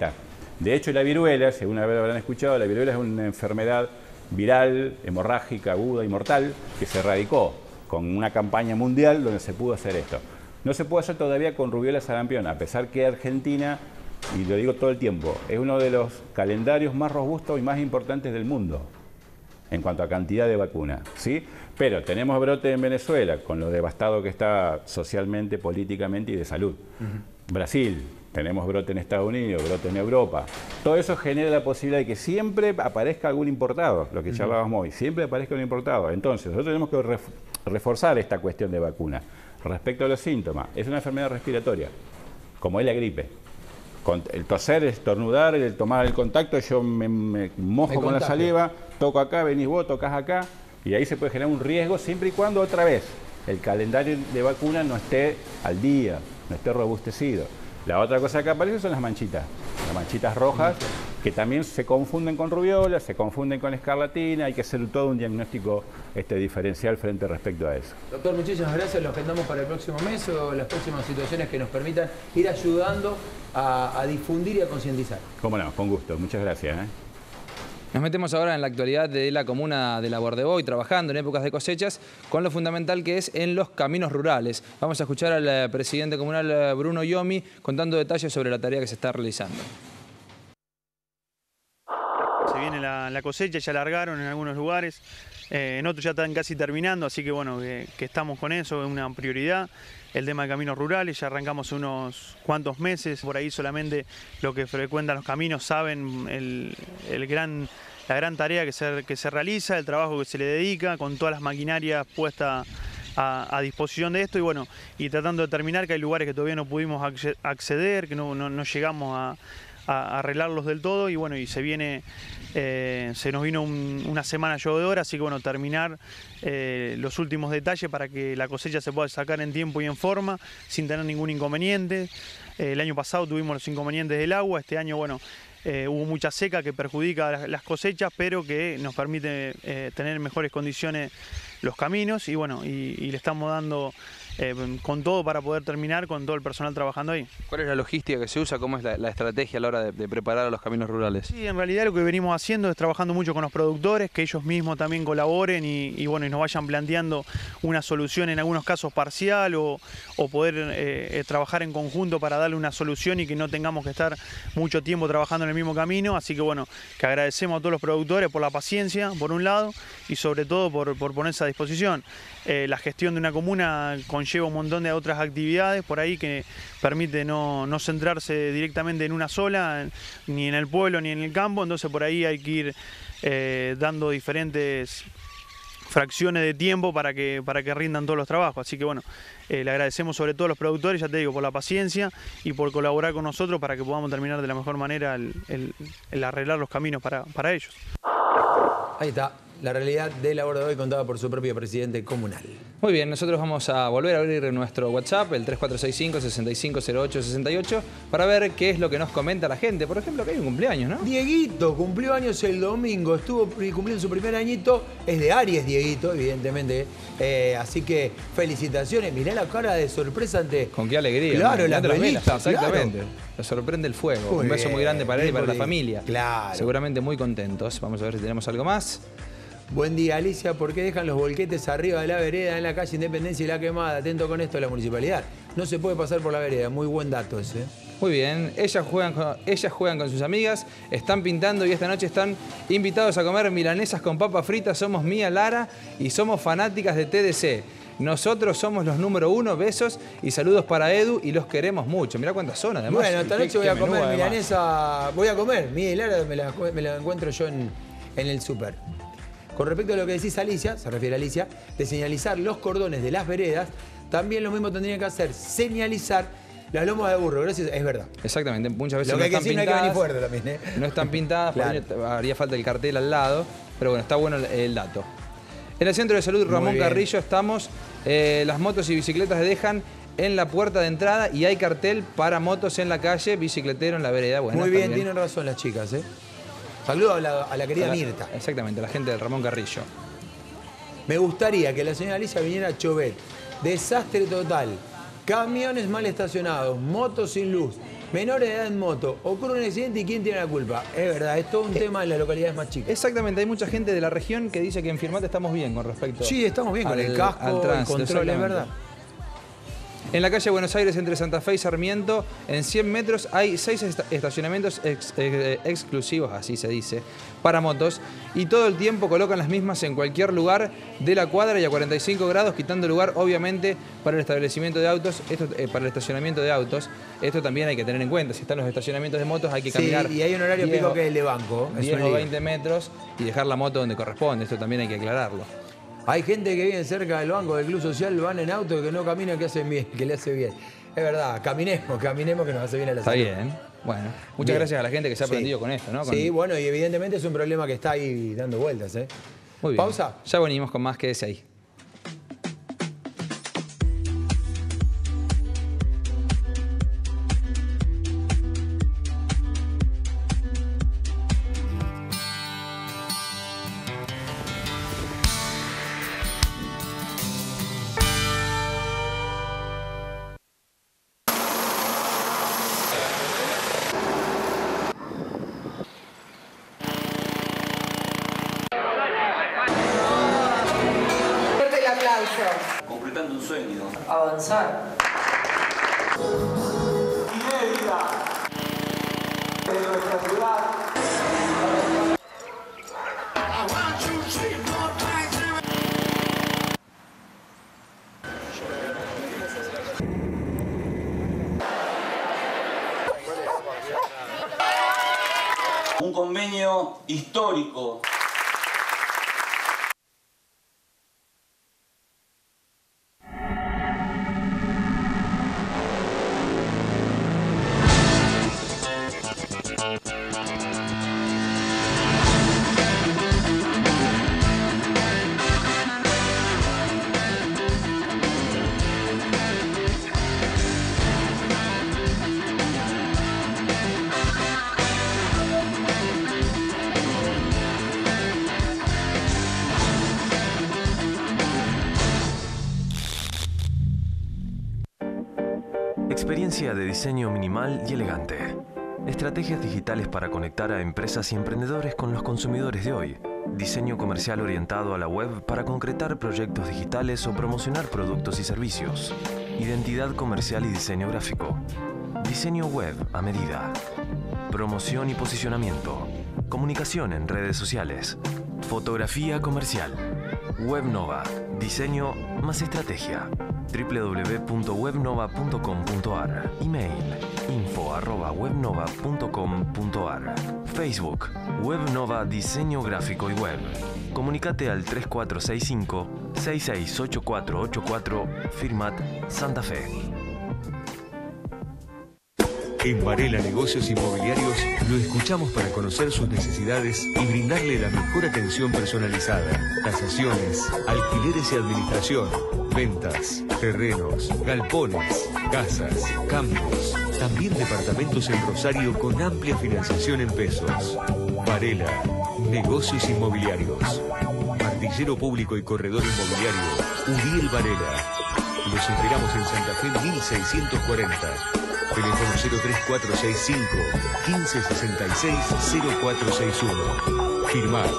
De hecho, la viruela, según habrán escuchado, la viruela es una enfermedad viral, hemorrágica, aguda y mortal, que se erradicó con una campaña mundial donde se pudo hacer esto. No se puede hacer todavía con rubiola sarampión, a pesar que Argentina, y lo digo todo el tiempo, es uno de los calendarios más robustos y más importantes del mundo en cuanto a cantidad de vacunas, ¿sí? Pero tenemos brote en Venezuela, con lo devastado que está socialmente, políticamente y de salud. Brasil, tenemos brote en Estados Unidos, brote en Europa. Todo eso genera la posibilidad de que siempre aparezca algún importado, lo que charlábamos hoy, siempre aparezca un importado. Entonces, nosotros tenemos que reforzar esta cuestión de vacuna. Respecto a los síntomas, es una enfermedad respiratoria, como es la gripe. El toser, estornudar, el tomar el contacto, yo me mojo con la saliva, toco acá, venís vos, tocas acá, y ahí se puede generar un riesgo siempre y cuando otra vez el calendario de vacuna no esté al día, no esté robustecido. La otra cosa que aparece son las manchitas rojas, que también se confunden con rubiola, se confunden con escarlatina, hay que hacer todo un diagnóstico diferencial frente respecto a eso. Doctor, muchísimas gracias, lo agendamos para el próximo mes o las próximas situaciones que nos permitan ir ayudando a difundir y a concientizar. Cómo no, con gusto, muchas gracias. Nos metemos ahora en la actualidad de la comuna de La Bordeboy, trabajando en épocas de cosechas, con lo fundamental que es en los caminos rurales. Vamos a escuchar al presidente comunal Bruno Yomi contando detalles sobre la tarea que se está realizando. Se viene la cosecha, ya largaron en algunos lugares, en otros ya están casi terminando, así que bueno, que estamos con eso, es una prioridad. El tema de caminos rurales, ya arrancamos unos cuantos meses, por ahí solamente los que frecuentan los caminos saben la gran tarea que se realiza, el trabajo que se le dedica, con todas las maquinarias puestas a disposición de esto y bueno, y tratando de determinar que hay lugares que todavía no pudimos acceder, que no llegamos arreglarlos del todo y bueno, y se nos vino una semana llovedora, así que bueno, terminar los últimos detalles para que la cosecha se pueda sacar en tiempo y en forma, sin tener ningún inconveniente. El año pasado tuvimos los inconvenientes del agua, este año bueno, hubo mucha seca que perjudica las cosechas, pero que nos permite tener en mejores condiciones los caminos y bueno, y le estamos dando con todo para poder terminar con todo el personal trabajando ahí. ¿Cuál es la logística que se usa? ¿Cómo es la estrategia a la hora de preparar a los caminos rurales? Sí, en realidad lo que venimos haciendo es trabajando mucho con los productores, que ellos mismos también colaboren y bueno, y nos vayan planteando una solución en algunos casos parcial o poder trabajar en conjunto para darle una solución y que no tengamos que estar mucho tiempo trabajando en el mismo camino. Así que bueno, que agradecemos a todos los productores por la paciencia, por un lado, y sobre todo por ponerse a disposición. La gestión de una comuna conlleva un montón de otras actividades por ahí que permite no centrarse directamente en una sola, ni en el pueblo ni en el campo, entonces por ahí hay que ir dando diferentes fracciones de tiempo para que rindan todos los trabajos. Así que bueno, le agradecemos sobre todo a los productores, ya te digo, por la paciencia y por colaborar con nosotros para que podamos terminar de la mejor manera el arreglar los caminos para ellos. Ahí está. La realidad de la hora de hoy contada por su propio presidente comunal. Muy bien, nosotros vamos a volver a abrir nuestro WhatsApp, el 3465-6508-68, para ver qué es lo que nos comenta la gente. Por ejemplo, que hay un cumpleaños, ¿no? Dieguito cumplió años el domingo, estuvo cumpliendo su primer añito. Es de Aries, Dieguito, evidentemente. Así que felicitaciones. Mirá la cara de sorpresa ante... Con qué alegría. Claro, las velitas, exactamente. Claro. Nos sorprende el fuego. Muy un beso bien, muy grande para él y para la familia. Claro. Seguramente muy contentos. Vamos a ver si tenemos algo más. Buen día, Alicia. ¿Por qué dejan los volquetes arriba de la vereda en la calle Independencia y La Quemada? Atento con esto de la municipalidad. No se puede pasar por la vereda. Muy buen dato ese. Muy bien. Ellas juegan con sus amigas, están pintando y esta noche están invitados a comer milanesas con papas fritas. Somos Mía, Lara y somos fanáticas de TDC. Nosotros somos los número 1. Besos y saludos para Edu y los queremos mucho. Mirá cuántas son además. Bueno, esta noche voy a comer milanesa. Voy a comer. Mía y Lara me la encuentro yo en el súper. Con respecto a lo que decís, Alicia, se refiere a Alicia, de señalizar los cordones de las veredas, también lo mismo tendrían que hacer, señalizar las lomas de burro. Gracias, es verdad. Exactamente, muchas veces lo que no hay que están decir, pintadas. No hay que venir fuerte también, ¿eh? No están pintadas, claro. Haría falta el cartel al lado, pero bueno, está bueno el dato. En el Centro de Salud Ramón Carrillo estamos, las motos y bicicletas se dejan en la puerta de entrada y hay cartel para motos en la calle, bicicletero en la vereda. Bueno, muy bien, tienen razón las chicas, ¿eh? Saludos a la querida Mirta. Exactamente, a la gente del Ramón Carrillo. Me gustaría que la señora Alicia viniera a Chobet. Desastre total. Camiones mal estacionados, motos sin luz, menores de edad en moto. Ocurre un accidente y ¿quién tiene la culpa? Es verdad, es todo un tema en las localidades más chicas. Exactamente, hay mucha gente de la región que dice que en Firmat estamos bien con respecto Sí, estamos bien con el casco, el control, es verdad. En la calle Buenos Aires, entre Santa Fe y Sarmiento, en 100 metros hay 6 estacionamientos exclusivos, así se dice, para motos. Y todo el tiempo colocan las mismas en cualquier lugar de la cuadra y a 45 grados, quitando lugar, obviamente, para el establecimiento de autos, para el estacionamiento de autos. Esto también hay que tener en cuenta. Si están los estacionamientos de motos, hay que caminar. Sí, y hay un horario pico que es el de banco. 10 o 20 metros y dejar la moto donde corresponde. Esto también hay que aclararlo. Hay gente que vive cerca del banco del Club Social, van en auto que no caminan, que hacen bien, que le hace bien. Es verdad, caminemos que nos hace bien a la salud. Está bien. Bueno, muchas gracias a la gente que se ha aprendido con esto, ¿no? Sí, bueno, y evidentemente es un problema que está ahí dando vueltas, ¿eh? Muy bien. ¿Pausa? Ya venimos con más, quédese ahí. Concretando un sueño. Avanzar. Inédita de nuestra ciudad. Un convenio histórico. Experiencia de diseño minimal y elegante. Estrategias digitales para conectar a empresas y emprendedores con los consumidores de hoy. Diseño comercial orientado a la web para concretar proyectos digitales o promocionar productos y servicios. Identidad comercial y diseño gráfico. Diseño web a medida. Promoción y posicionamiento. Comunicación en redes sociales. Fotografía comercial. Webnova. Diseño más estrategia. www.webnova.com.ar. Email info@webnova.com.ar. Facebook Webnova Diseño Gráfico y Web. Comunícate al 3465 668484 Firmat Santa Fe. En Varela Negocios Inmobiliarios lo escuchamos para conocer sus necesidades y brindarle la mejor atención personalizada. Tasaciones, alquileres y administración, ventas, terrenos, galpones, casas, campos. También departamentos en Rosario con amplia financiación en pesos. Varela Negocios Inmobiliarios. Martillero Público y Corredor Inmobiliario Uriel Varela. Los esperamos en Santa Fe 1640. Teléfono 03465 1566 0461. Firmar.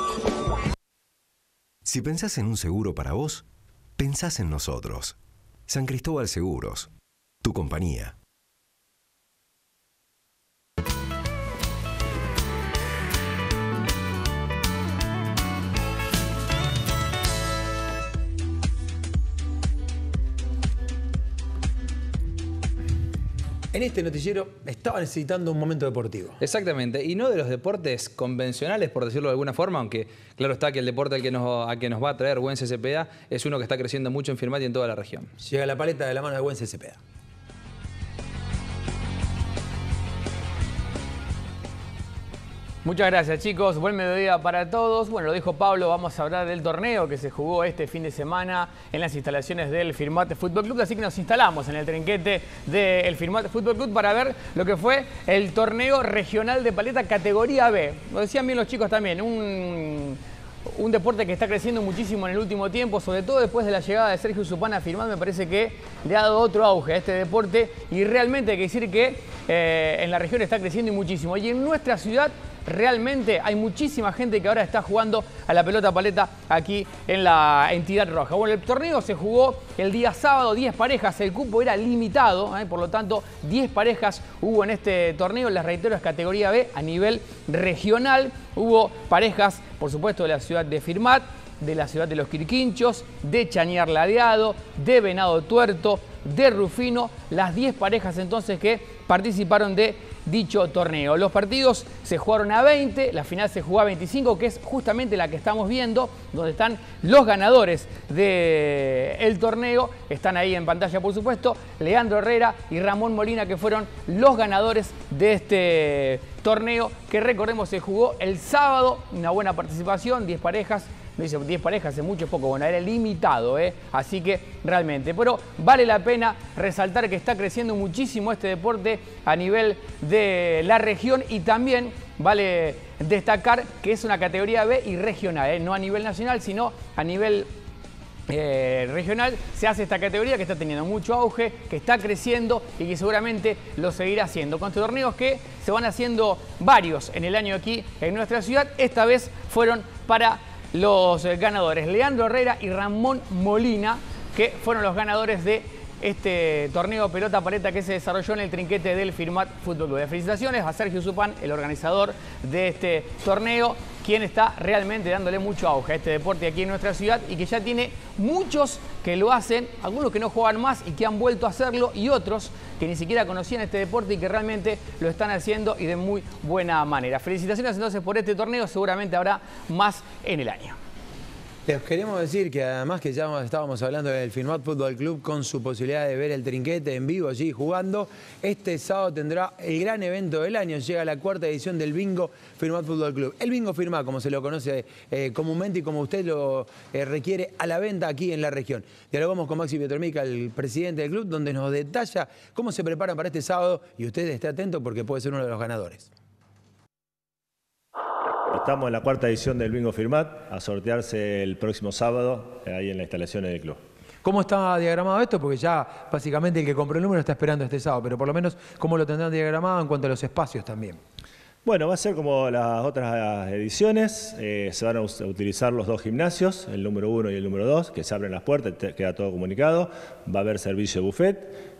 Si pensás en un seguro para vos, pensás en nosotros. San Cristóbal Seguros. Tu compañía. En este noticiero estaba necesitando un momento deportivo. Exactamente, y no de los deportes convencionales, por decirlo de alguna forma, aunque claro está que el deporte al que nos va a traer Güense Cepeda es uno que está creciendo mucho en Firmat y en toda la región. Llega la paleta de la mano de Güense Cepeda. Muchas gracias, chicos. Buen mediodía para todos. Bueno, lo dijo Pablo, vamos a hablar del torneo que se jugó este fin de semana en las instalaciones del Firmat Fútbol Club. Así que nos instalamos en el trinquete del Firmat Fútbol Club para ver lo que fue el torneo regional de paleta categoría B. Lo decían bien los chicos también, un deporte que está creciendo muchísimo en el último tiempo, sobre todo después de la llegada de Sergio Zupán a Firmat. Me parece que le ha dado otro auge a este deporte y realmente hay que decir que en la región está creciendo y muchísimo. Y en nuestra ciudad realmente hay muchísima gente que ahora está jugando a la pelota paleta aquí en la entidad roja. Bueno, el torneo se jugó el día sábado, 10 parejas, el cupo era limitado, por lo tanto 10 parejas hubo en este torneo. Les reitero, es categoría B a nivel regional. Hubo parejas, por supuesto, de la ciudad de Firmat, de la ciudad de Los Quirquinchos, de Chañar Ladeado, de Venado Tuerto, de Rufino, las 10 parejas entonces que participaron de dicho torneo. Los partidos se jugaron a 20, la final se jugó a 25, que es justamente la que estamos viendo, donde están los ganadores del torneo. Están ahí en pantalla, por supuesto, Leandro Herrera y Ramón Molina, que fueron los ganadores de este torneo, que recordemos se jugó el sábado, una buena participación, 10 parejas. No dice 10 parejas, es mucho, es poco, bueno, era limitado, así que realmente. Pero vale la pena resaltar que está creciendo muchísimo este deporte a nivel de la región y también vale destacar que es una categoría B y regional, no a nivel nacional, sino a nivel regional. Se hace esta categoría que está teniendo mucho auge, que está creciendo y que seguramente lo seguirá haciendo. Con estos torneos que se van haciendo varios en el año aquí en nuestra ciudad, esta vez fueron para los ganadores Leandro Herrera y Ramón Molina, que fueron los ganadores de este torneo pelota paleta que se desarrolló en el trinquete del Firmat Fútbol Club. Felicitaciones a Sergio Zupán, el organizador de este torneo, quien está realmente dándole mucho auge a este deporte aquí en nuestra ciudad y que ya tiene muchos que lo hacen, algunos que no juegan más y que han vuelto a hacerlo y otros que ni siquiera conocían este deporte y que realmente lo están haciendo y de muy buena manera. Felicitaciones entonces por este torneo, seguramente habrá más en el año. Les queremos decir que además que ya estábamos hablando del Firmat Fútbol Club con su posibilidad de ver el trinquete en vivo allí jugando, este sábado tendrá el gran evento del año, llega la 4ª edición del Bingo Firmat Fútbol Club. El Bingo Firmat, como se lo conoce comúnmente y como usted lo requiere, a la venta aquí en la región. Dialogamos con Maxi Pietromica, el presidente del club, donde nos detalla cómo se preparan para este sábado y usted esté atento porque puede ser uno de los ganadores. Estamos en la 4ª edición del Bingo Firmat, a sortearse el próximo sábado, ahí en las instalaciones del club. ¿Cómo está diagramado esto? Porque ya básicamente el que compró el número está esperando este sábado, pero por lo menos cómo lo tendrán diagramado en cuanto a los espacios también. Bueno, va a ser como las otras ediciones, se van a utilizar los 2 gimnasios, el número 1 y el número 2, que se abren las puertas, queda todo comunicado, va a haber servicio de buffet,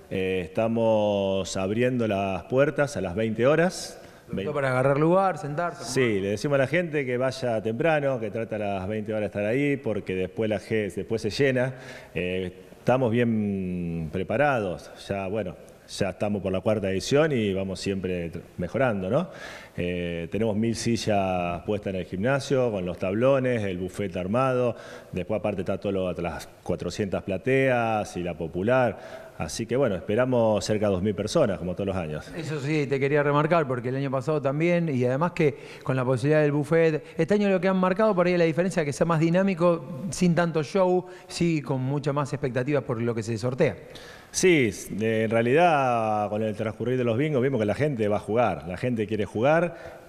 estamos abriendo las puertas a las 20 horas. Para agarrar lugar, sentarse. Sí, le decimos a la gente que vaya temprano, que trate a las 20 horas de estar ahí, porque después se llena. Estamos bien preparados, ya estamos por la 4ª edición y vamos siempre mejorando, ¿no? Tenemos 1000 sillas puestas en el gimnasio, con los tablones, el buffet armado, después aparte está las 400 plateas y la popular. Así que bueno, esperamos cerca de 2000 personas, como todos los años. Eso sí, te quería remarcar, porque el año pasado también, y además que con la posibilidad del buffet, este año lo que han marcado por ahí es la diferencia, que sea más dinámico, sin tanto show, sí, con mucha más expectativas por lo que se sortea. Sí, en realidad con el transcurrir de los bingos vimos que la gente va a jugar, la gente quiere jugar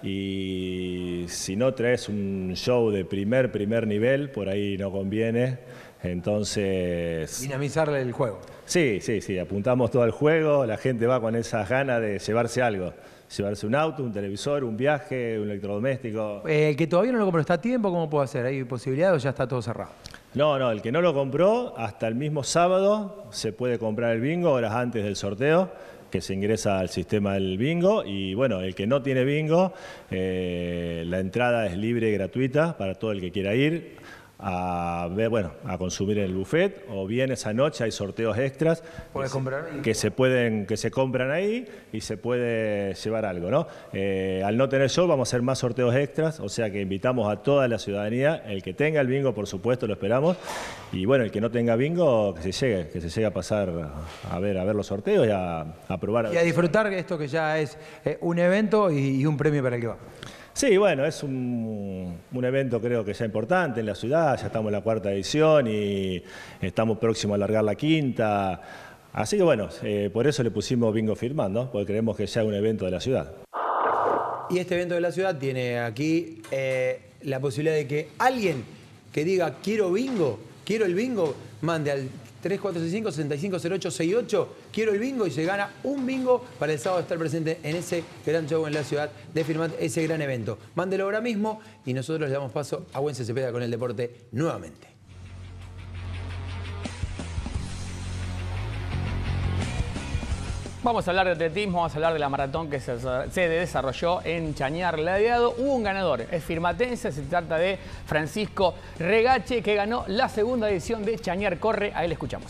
y si no traes un show de primer nivel, por ahí no conviene. Entonces... dinamizarle el juego. Sí, apuntamos todo al juego, la gente va con esas ganas de llevarse algo. Llevarse un auto, un televisor, un viaje, un electrodoméstico. El que todavía no lo compró, ¿está a tiempo? ¿Cómo puede hacer? ¿Hay posibilidad o ya está todo cerrado? No, el que no lo compró, hasta el mismo sábado se puede comprar el bingo, horas antes del sorteo, que se ingresa al sistema del bingo. Y bueno, el que no tiene bingo, la entrada es libre y gratuita para todo el que quiera ir a consumir en el buffet, o bien esa noche hay sorteos extras que se compran ahí y se puede llevar algo, ¿no? Al no tener show vamos a hacer más sorteos extras, o sea que invitamos a toda la ciudadanía, el que tenga el bingo por supuesto lo esperamos, y bueno, el que no tenga bingo que se llegue a pasar a ver los sorteos y a probar. Y a disfrutar esto que ya es un evento y un premio para el que va. Sí, bueno, es un evento creo que ya importante en la ciudad, ya estamos en la 4ª edición y estamos próximos a alargar la 5ª. Así que bueno, por eso le pusimos Bingo Firmat, ¿no? Porque creemos que ya es un evento de la ciudad. Y este evento de la ciudad tiene aquí la posibilidad de que alguien que diga quiero el bingo, mande al 3465-650868, quiero el bingo, y se gana un bingo para el sábado estar presente en ese gran show en la ciudad de Firmat, ese gran evento. Mándelo ahora mismo y nosotros le damos paso a Güense Cepeda con el deporte nuevamente. Vamos a hablar de atletismo, vamos a hablar de la maratón que se desarrolló en Chañar Ladeado. Hubo un ganador, es firmatense, se trata de Francisco Regache, que ganó la 2ª edición de Chañar Corre. A él escuchamos.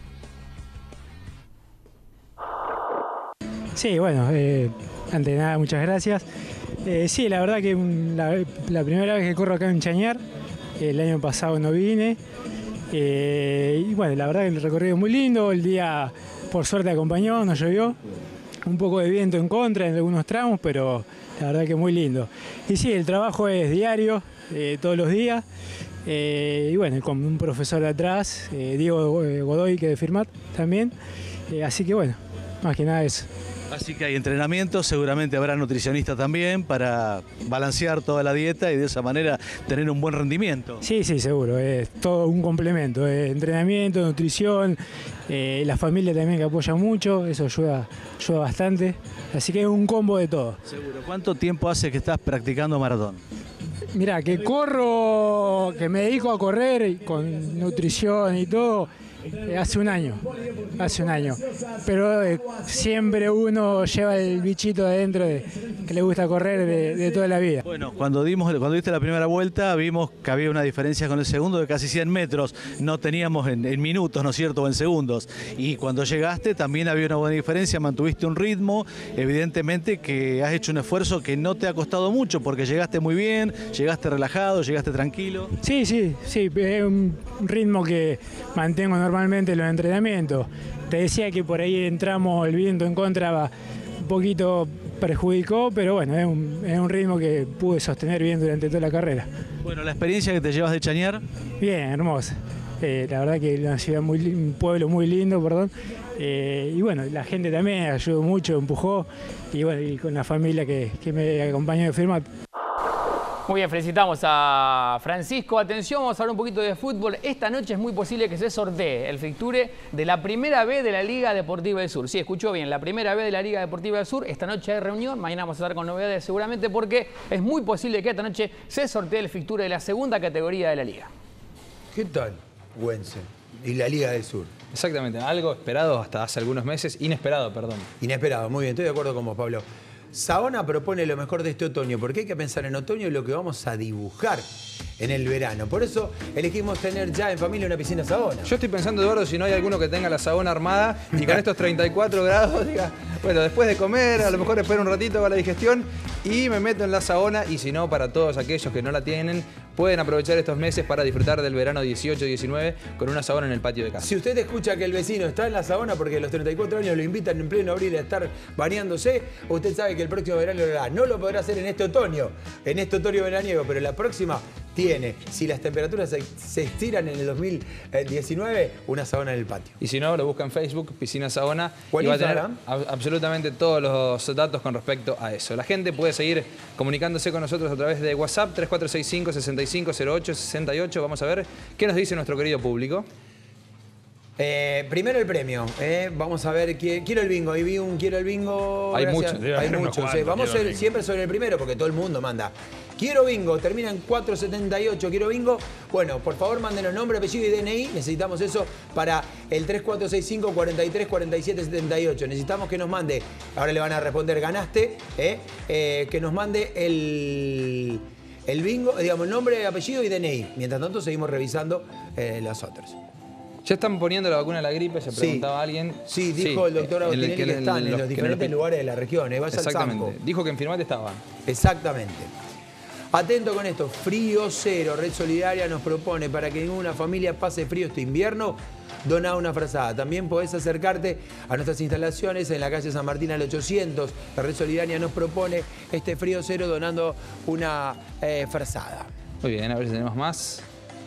Sí, bueno, antes de nada, muchas gracias. Sí, la verdad que la primera vez que corro acá en Chañar, el año pasado no vine. Y bueno, la verdad que el recorrido es muy lindo, el día por suerte acompañó, no llovió, un poco de viento en contra en algunos tramos, pero la verdad que muy lindo. Y sí, el trabajo es diario, todos los días, y bueno, con un profesor atrás, Diego Godoy, que de Firmat también, así que bueno, más que nada eso. Así que hay entrenamiento, seguramente habrá nutricionista también para balancear toda la dieta y de esa manera tener un buen rendimiento. Sí, seguro, es todo un complemento, entrenamiento, nutrición, la familia también que apoya mucho, eso ayuda bastante, así que es un combo de todo. Seguro. ¿Cuánto tiempo hace que estás practicando maratón? Mirá, que me dedico a correr con nutrición y todo, hace un año, pero siempre uno lleva el bichito adentro que le gusta correr de toda la vida. Bueno, cuando diste la primera vuelta vimos que había una diferencia con el segundo de casi 100 metros, no teníamos en minutos, ¿no es cierto?, o en segundos, y cuando llegaste también había una buena diferencia, mantuviste un ritmo, evidentemente que has hecho un esfuerzo que no te ha costado mucho porque llegaste muy bien, llegaste relajado, llegaste tranquilo. Sí, es un ritmo que mantengo normalmente en los entrenamientos. Te decía que por ahí entramos, el viento en contra un poquito perjudicó, pero bueno, es un ritmo que pude sostener bien durante toda la carrera. Bueno, la experiencia que te llevas de Chañar. Bien, hermosa. La verdad que es una ciudad un pueblo muy lindo, y bueno, la gente también ayudó mucho, empujó, y bueno, y con la familia que me acompañó de Firmat. Muy bien, felicitamos a Francisco. Atención, vamos a hablar un poquito de fútbol. Esta noche es muy posible que se sortee el fixture de la primera B de la Liga Deportiva del Sur. Sí, escuchó bien, la primera B de la Liga Deportiva del Sur. Esta noche hay reunión, mañana vamos a estar con novedades seguramente porque es muy posible que esta noche se sortee el fixture de la segunda categoría de la Liga. ¿Qué tal, Güense? Y la Liga del Sur. Exactamente, algo esperado hasta hace algunos meses, inesperado, perdón. Inesperado, muy bien, estoy de acuerdo con vos, Pablo. Saona propone lo mejor de este otoño, porque hay que pensar en otoño y lo que vamos a dibujar en el verano. Por eso elegimos tener ya en familia una piscina Saona. Yo estoy pensando, Eduardo, si no hay alguno que tenga la Saona armada y con estos 34 grados diga, bueno, después de comer, a lo mejor espero un ratito para la digestión y me meto en la Saona. Y si no, para todos aquellos que no la tienen, pueden aprovechar estos meses para disfrutar del verano 18-19 con una Saona en el patio de casa. Si usted escucha que el vecino está en la Saona porque a los 34 años lo invitan en pleno abril a estar bañándose, usted sabe que el próximo verano lo hará. No lo podrá hacer en este otoño veraniego, pero la próxima tiene, si las temperaturas se estiran en el 2019, una Saona en el patio. Y si no, lo busca en Facebook, Piscina Saona, y va a tener absolutamente todos los datos con respecto a eso. La gente puede seguir comunicándose con nosotros a través de WhatsApp 3465-6508-68. Vamos a ver qué nos dice nuestro querido público. Primero el premio. Vamos a ver, quiero el bingo. Ahí vi un quiero el bingo. Hay muchos. Hay muchos. Vamos a ir siempre sobre el primero porque todo el mundo manda. Quiero bingo, termina en 478, quiero bingo. Bueno, por favor mándenos nombre, apellido y DNI. Necesitamos eso para el 3465-434778. Necesitamos que nos mande, ahora le van a responder ganaste, que nos mande el bingo, digamos, el nombre, apellido y DNI. Mientras tanto seguimos revisando los otros. ¿Ya están poniendo la vacuna de la gripe? Se preguntaba alguien. Sí, dijo el doctor Agostinelli que están en los diferentes lugares de la región. Vaya exactamente. Al Samco. Dijo que en Firmat estaba. Exactamente. Atento con esto, frío cero. Red Solidaria nos propone para que ninguna familia pase frío este invierno, dona una frazada. También podés acercarte a nuestras instalaciones en la calle San Martín al 800. La Red Solidaria nos propone este frío cero donando una frazada. Muy bien, a ver si tenemos más.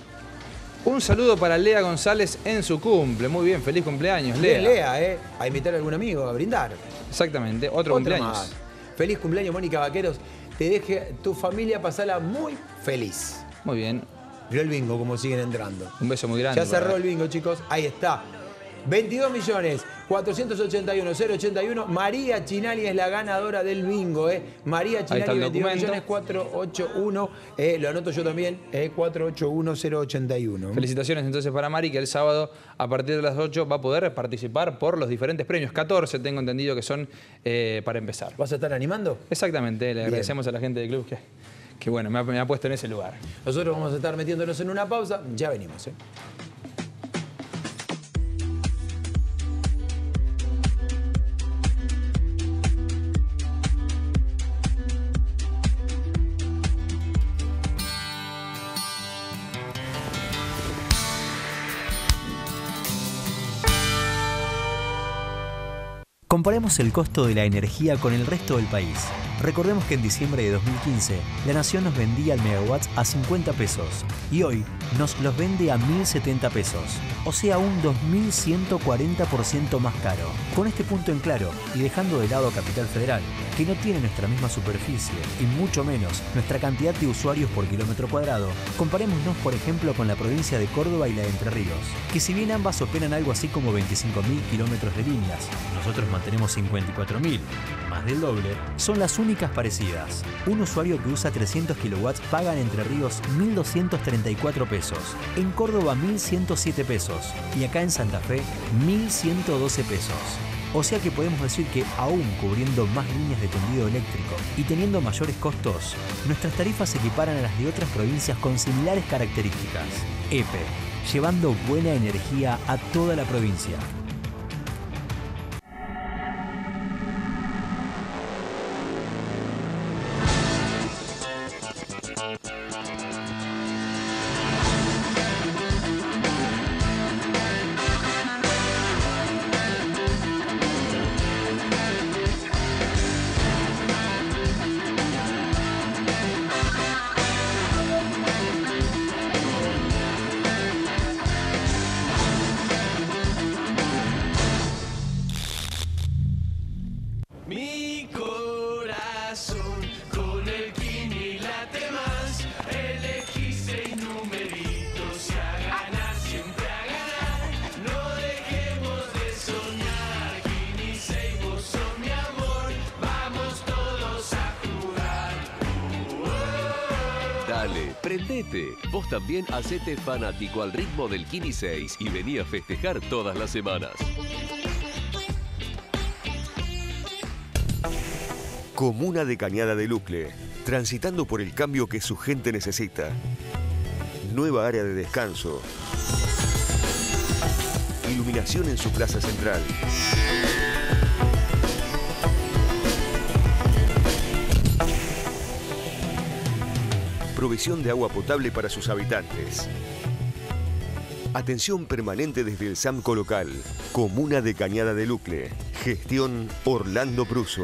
Un saludo para Lea González en su cumple. Muy bien, feliz cumpleaños, Lea. Bien, Lea, a invitar a algún amigo a brindar. Exactamente, otro cumpleaños. Más. Feliz cumpleaños, Mónica Vaqueros. Te deje tu familia pasarla muy feliz. Muy bien. Mirá el bingo, como siguen entrando. Un beso muy grande. Ya cerró el bingo, chicos. Ahí está. 22.481.081. María Chinali es la ganadora del bingo. María Chinali, 22.481. Lo anoto yo también. 481.081. Felicitaciones entonces para Mari, que el sábado a partir de las 8 va a poder participar por los diferentes premios. 14 tengo entendido que son para empezar. ¿Vas a estar animando? Exactamente. Le agradecemos a la gente del club que bueno, me ha puesto en ese lugar. Nosotros vamos a estar metiéndonos en una pausa. Ya venimos. Comparemos el costo de la energía con el resto del país. Recordemos que en diciembre de 2015, la Nación nos vendía el megawatt a 50 pesos y hoy nos los vende a 1.070 pesos, o sea un 2.140% más caro. Con este punto en claro y dejando de lado a Capital Federal, que no tiene nuestra misma superficie y mucho menos nuestra cantidad de usuarios por kilómetro cuadrado, comparémonos por ejemplo con la provincia de Córdoba y la de Entre Ríos, que si bien ambas operan algo así como 25.000 kilómetros de líneas, nosotros mantenemos 54.000, más del doble, son las únicas parecidas. Un usuario que usa 300 kilowatts paga en Entre Ríos 1.234 pesos, en Córdoba 1.107 pesos y acá en Santa Fe 1.112 pesos. O sea que podemos decir que aún cubriendo más líneas de tendido eléctrico y teniendo mayores costos, nuestras tarifas se equiparan a las de otras provincias con similares características. EPE, llevando buena energía a toda la provincia. Prendete. Vos también hacete fanático al ritmo del Kini 6 y vení a festejar todas las semanas. Comuna de Cañada de Lucle, transitando por el cambio que su gente necesita. Nueva área de descanso. Iluminación en su plaza central. Provisión de agua potable para sus habitantes. Atención permanente desde el SAMCO local. Comuna de Cañada de Lucle. Gestión Orlando Pruso.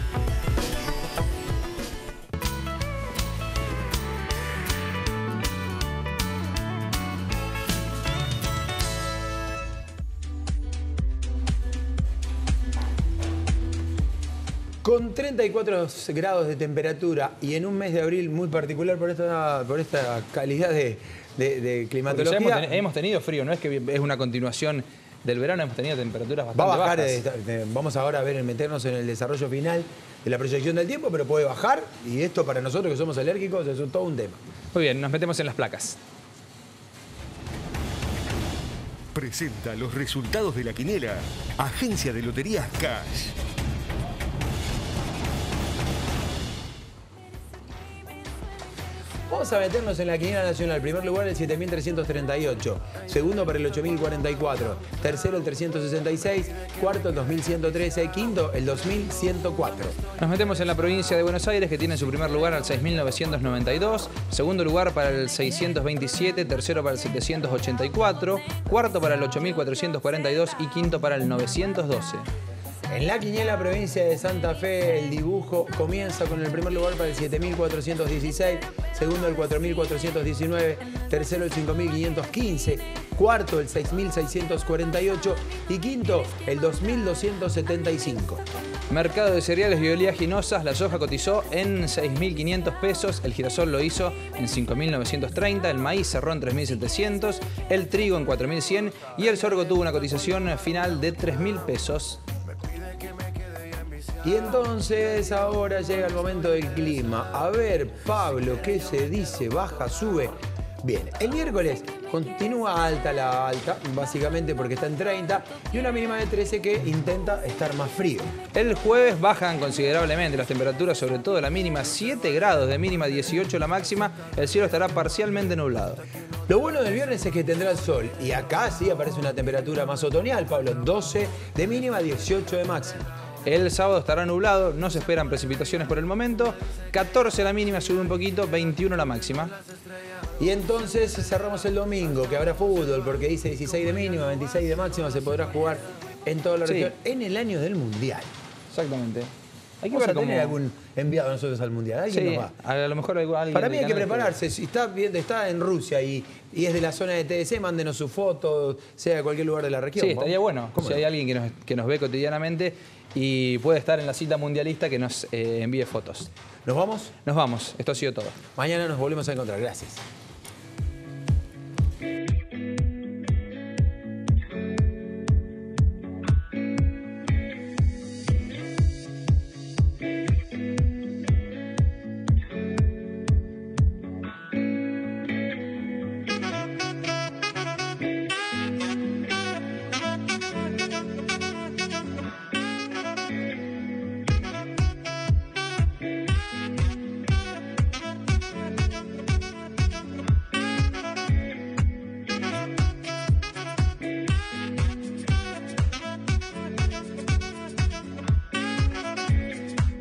Con 34 grados de temperatura y en un mes de abril muy particular por esta calidad de climatología. Porque ya hemos tenido frío, no es que es una continuación del verano, hemos tenido temperaturas bastante Va a bajar, bajas. vamos ahora a ver, meternos en el desarrollo final de la proyección del tiempo, pero puede bajar y esto para nosotros que somos alérgicos es todo un tema. Muy bien, nos metemos en las placas. Presenta los resultados de la quiniela. Agencia de Loterías Cash. Vamos a meternos en la quiniela nacional. Primer lugar el 7.338. Segundo para el 8.044. Tercero el 366. Cuarto el 2.113. Quinto el 2.104. Nos metemos en la provincia de Buenos Aires, que tiene su primer lugar al 6.992. Segundo lugar para el 627. Tercero para el 784. Cuarto para el 8.442. Y quinto para el 912. En la quiniela provincia de Santa Fe, el dibujo comienza con el primer lugar para el 7.416, segundo el 4.419, tercero el 5.515, cuarto el 6.648 y quinto el 2.275. Mercado de cereales y oleaginosas, la soja cotizó en 6.500 pesos, el girasol lo hizo en 5.930, el maíz cerró en 3.700, el trigo en 4.100 y el sorgo tuvo una cotización final de 3.000 pesos. Y entonces ahora llega el momento del clima. A ver, Pablo, ¿qué se dice? ¿Baja, sube? Bien, el miércoles continúa alta la alta, básicamente porque está en 30, y una mínima de 13 que intenta estar más frío. El jueves bajan considerablemente las temperaturas, sobre todo la mínima 7 grados, de mínima 18 la máxima, el cielo estará parcialmente nublado. Lo bueno del viernes es que tendrá el sol, y acá sí aparece una temperatura más otoñal, Pablo, 12 de mínima, 18 de máxima. El sábado estará nublado, no se esperan precipitaciones por el momento. 14 la mínima, sube un poquito, 21 la máxima. Y entonces cerramos el domingo, que habrá fútbol, porque dice 16 de mínima, 26 de máxima, se podrá jugar en toda la región en el año del Mundial. Exactamente. Hay que ver cómo tener algún enviado nosotros al Mundial. ¿Alguien nos va? A lo mejor alguien. Para mí hay que prepararse. Si está en Rusia y es de la zona de TDC, mándenos su foto, sea de cualquier lugar de la región. Sí, estaría bueno. Si hay alguien que nos ve cotidianamente y puede estar en la cita mundialista, que nos envíe fotos. ¿Nos vamos? Nos vamos. Esto ha sido todo. Mañana nos volvemos a encontrar. Gracias.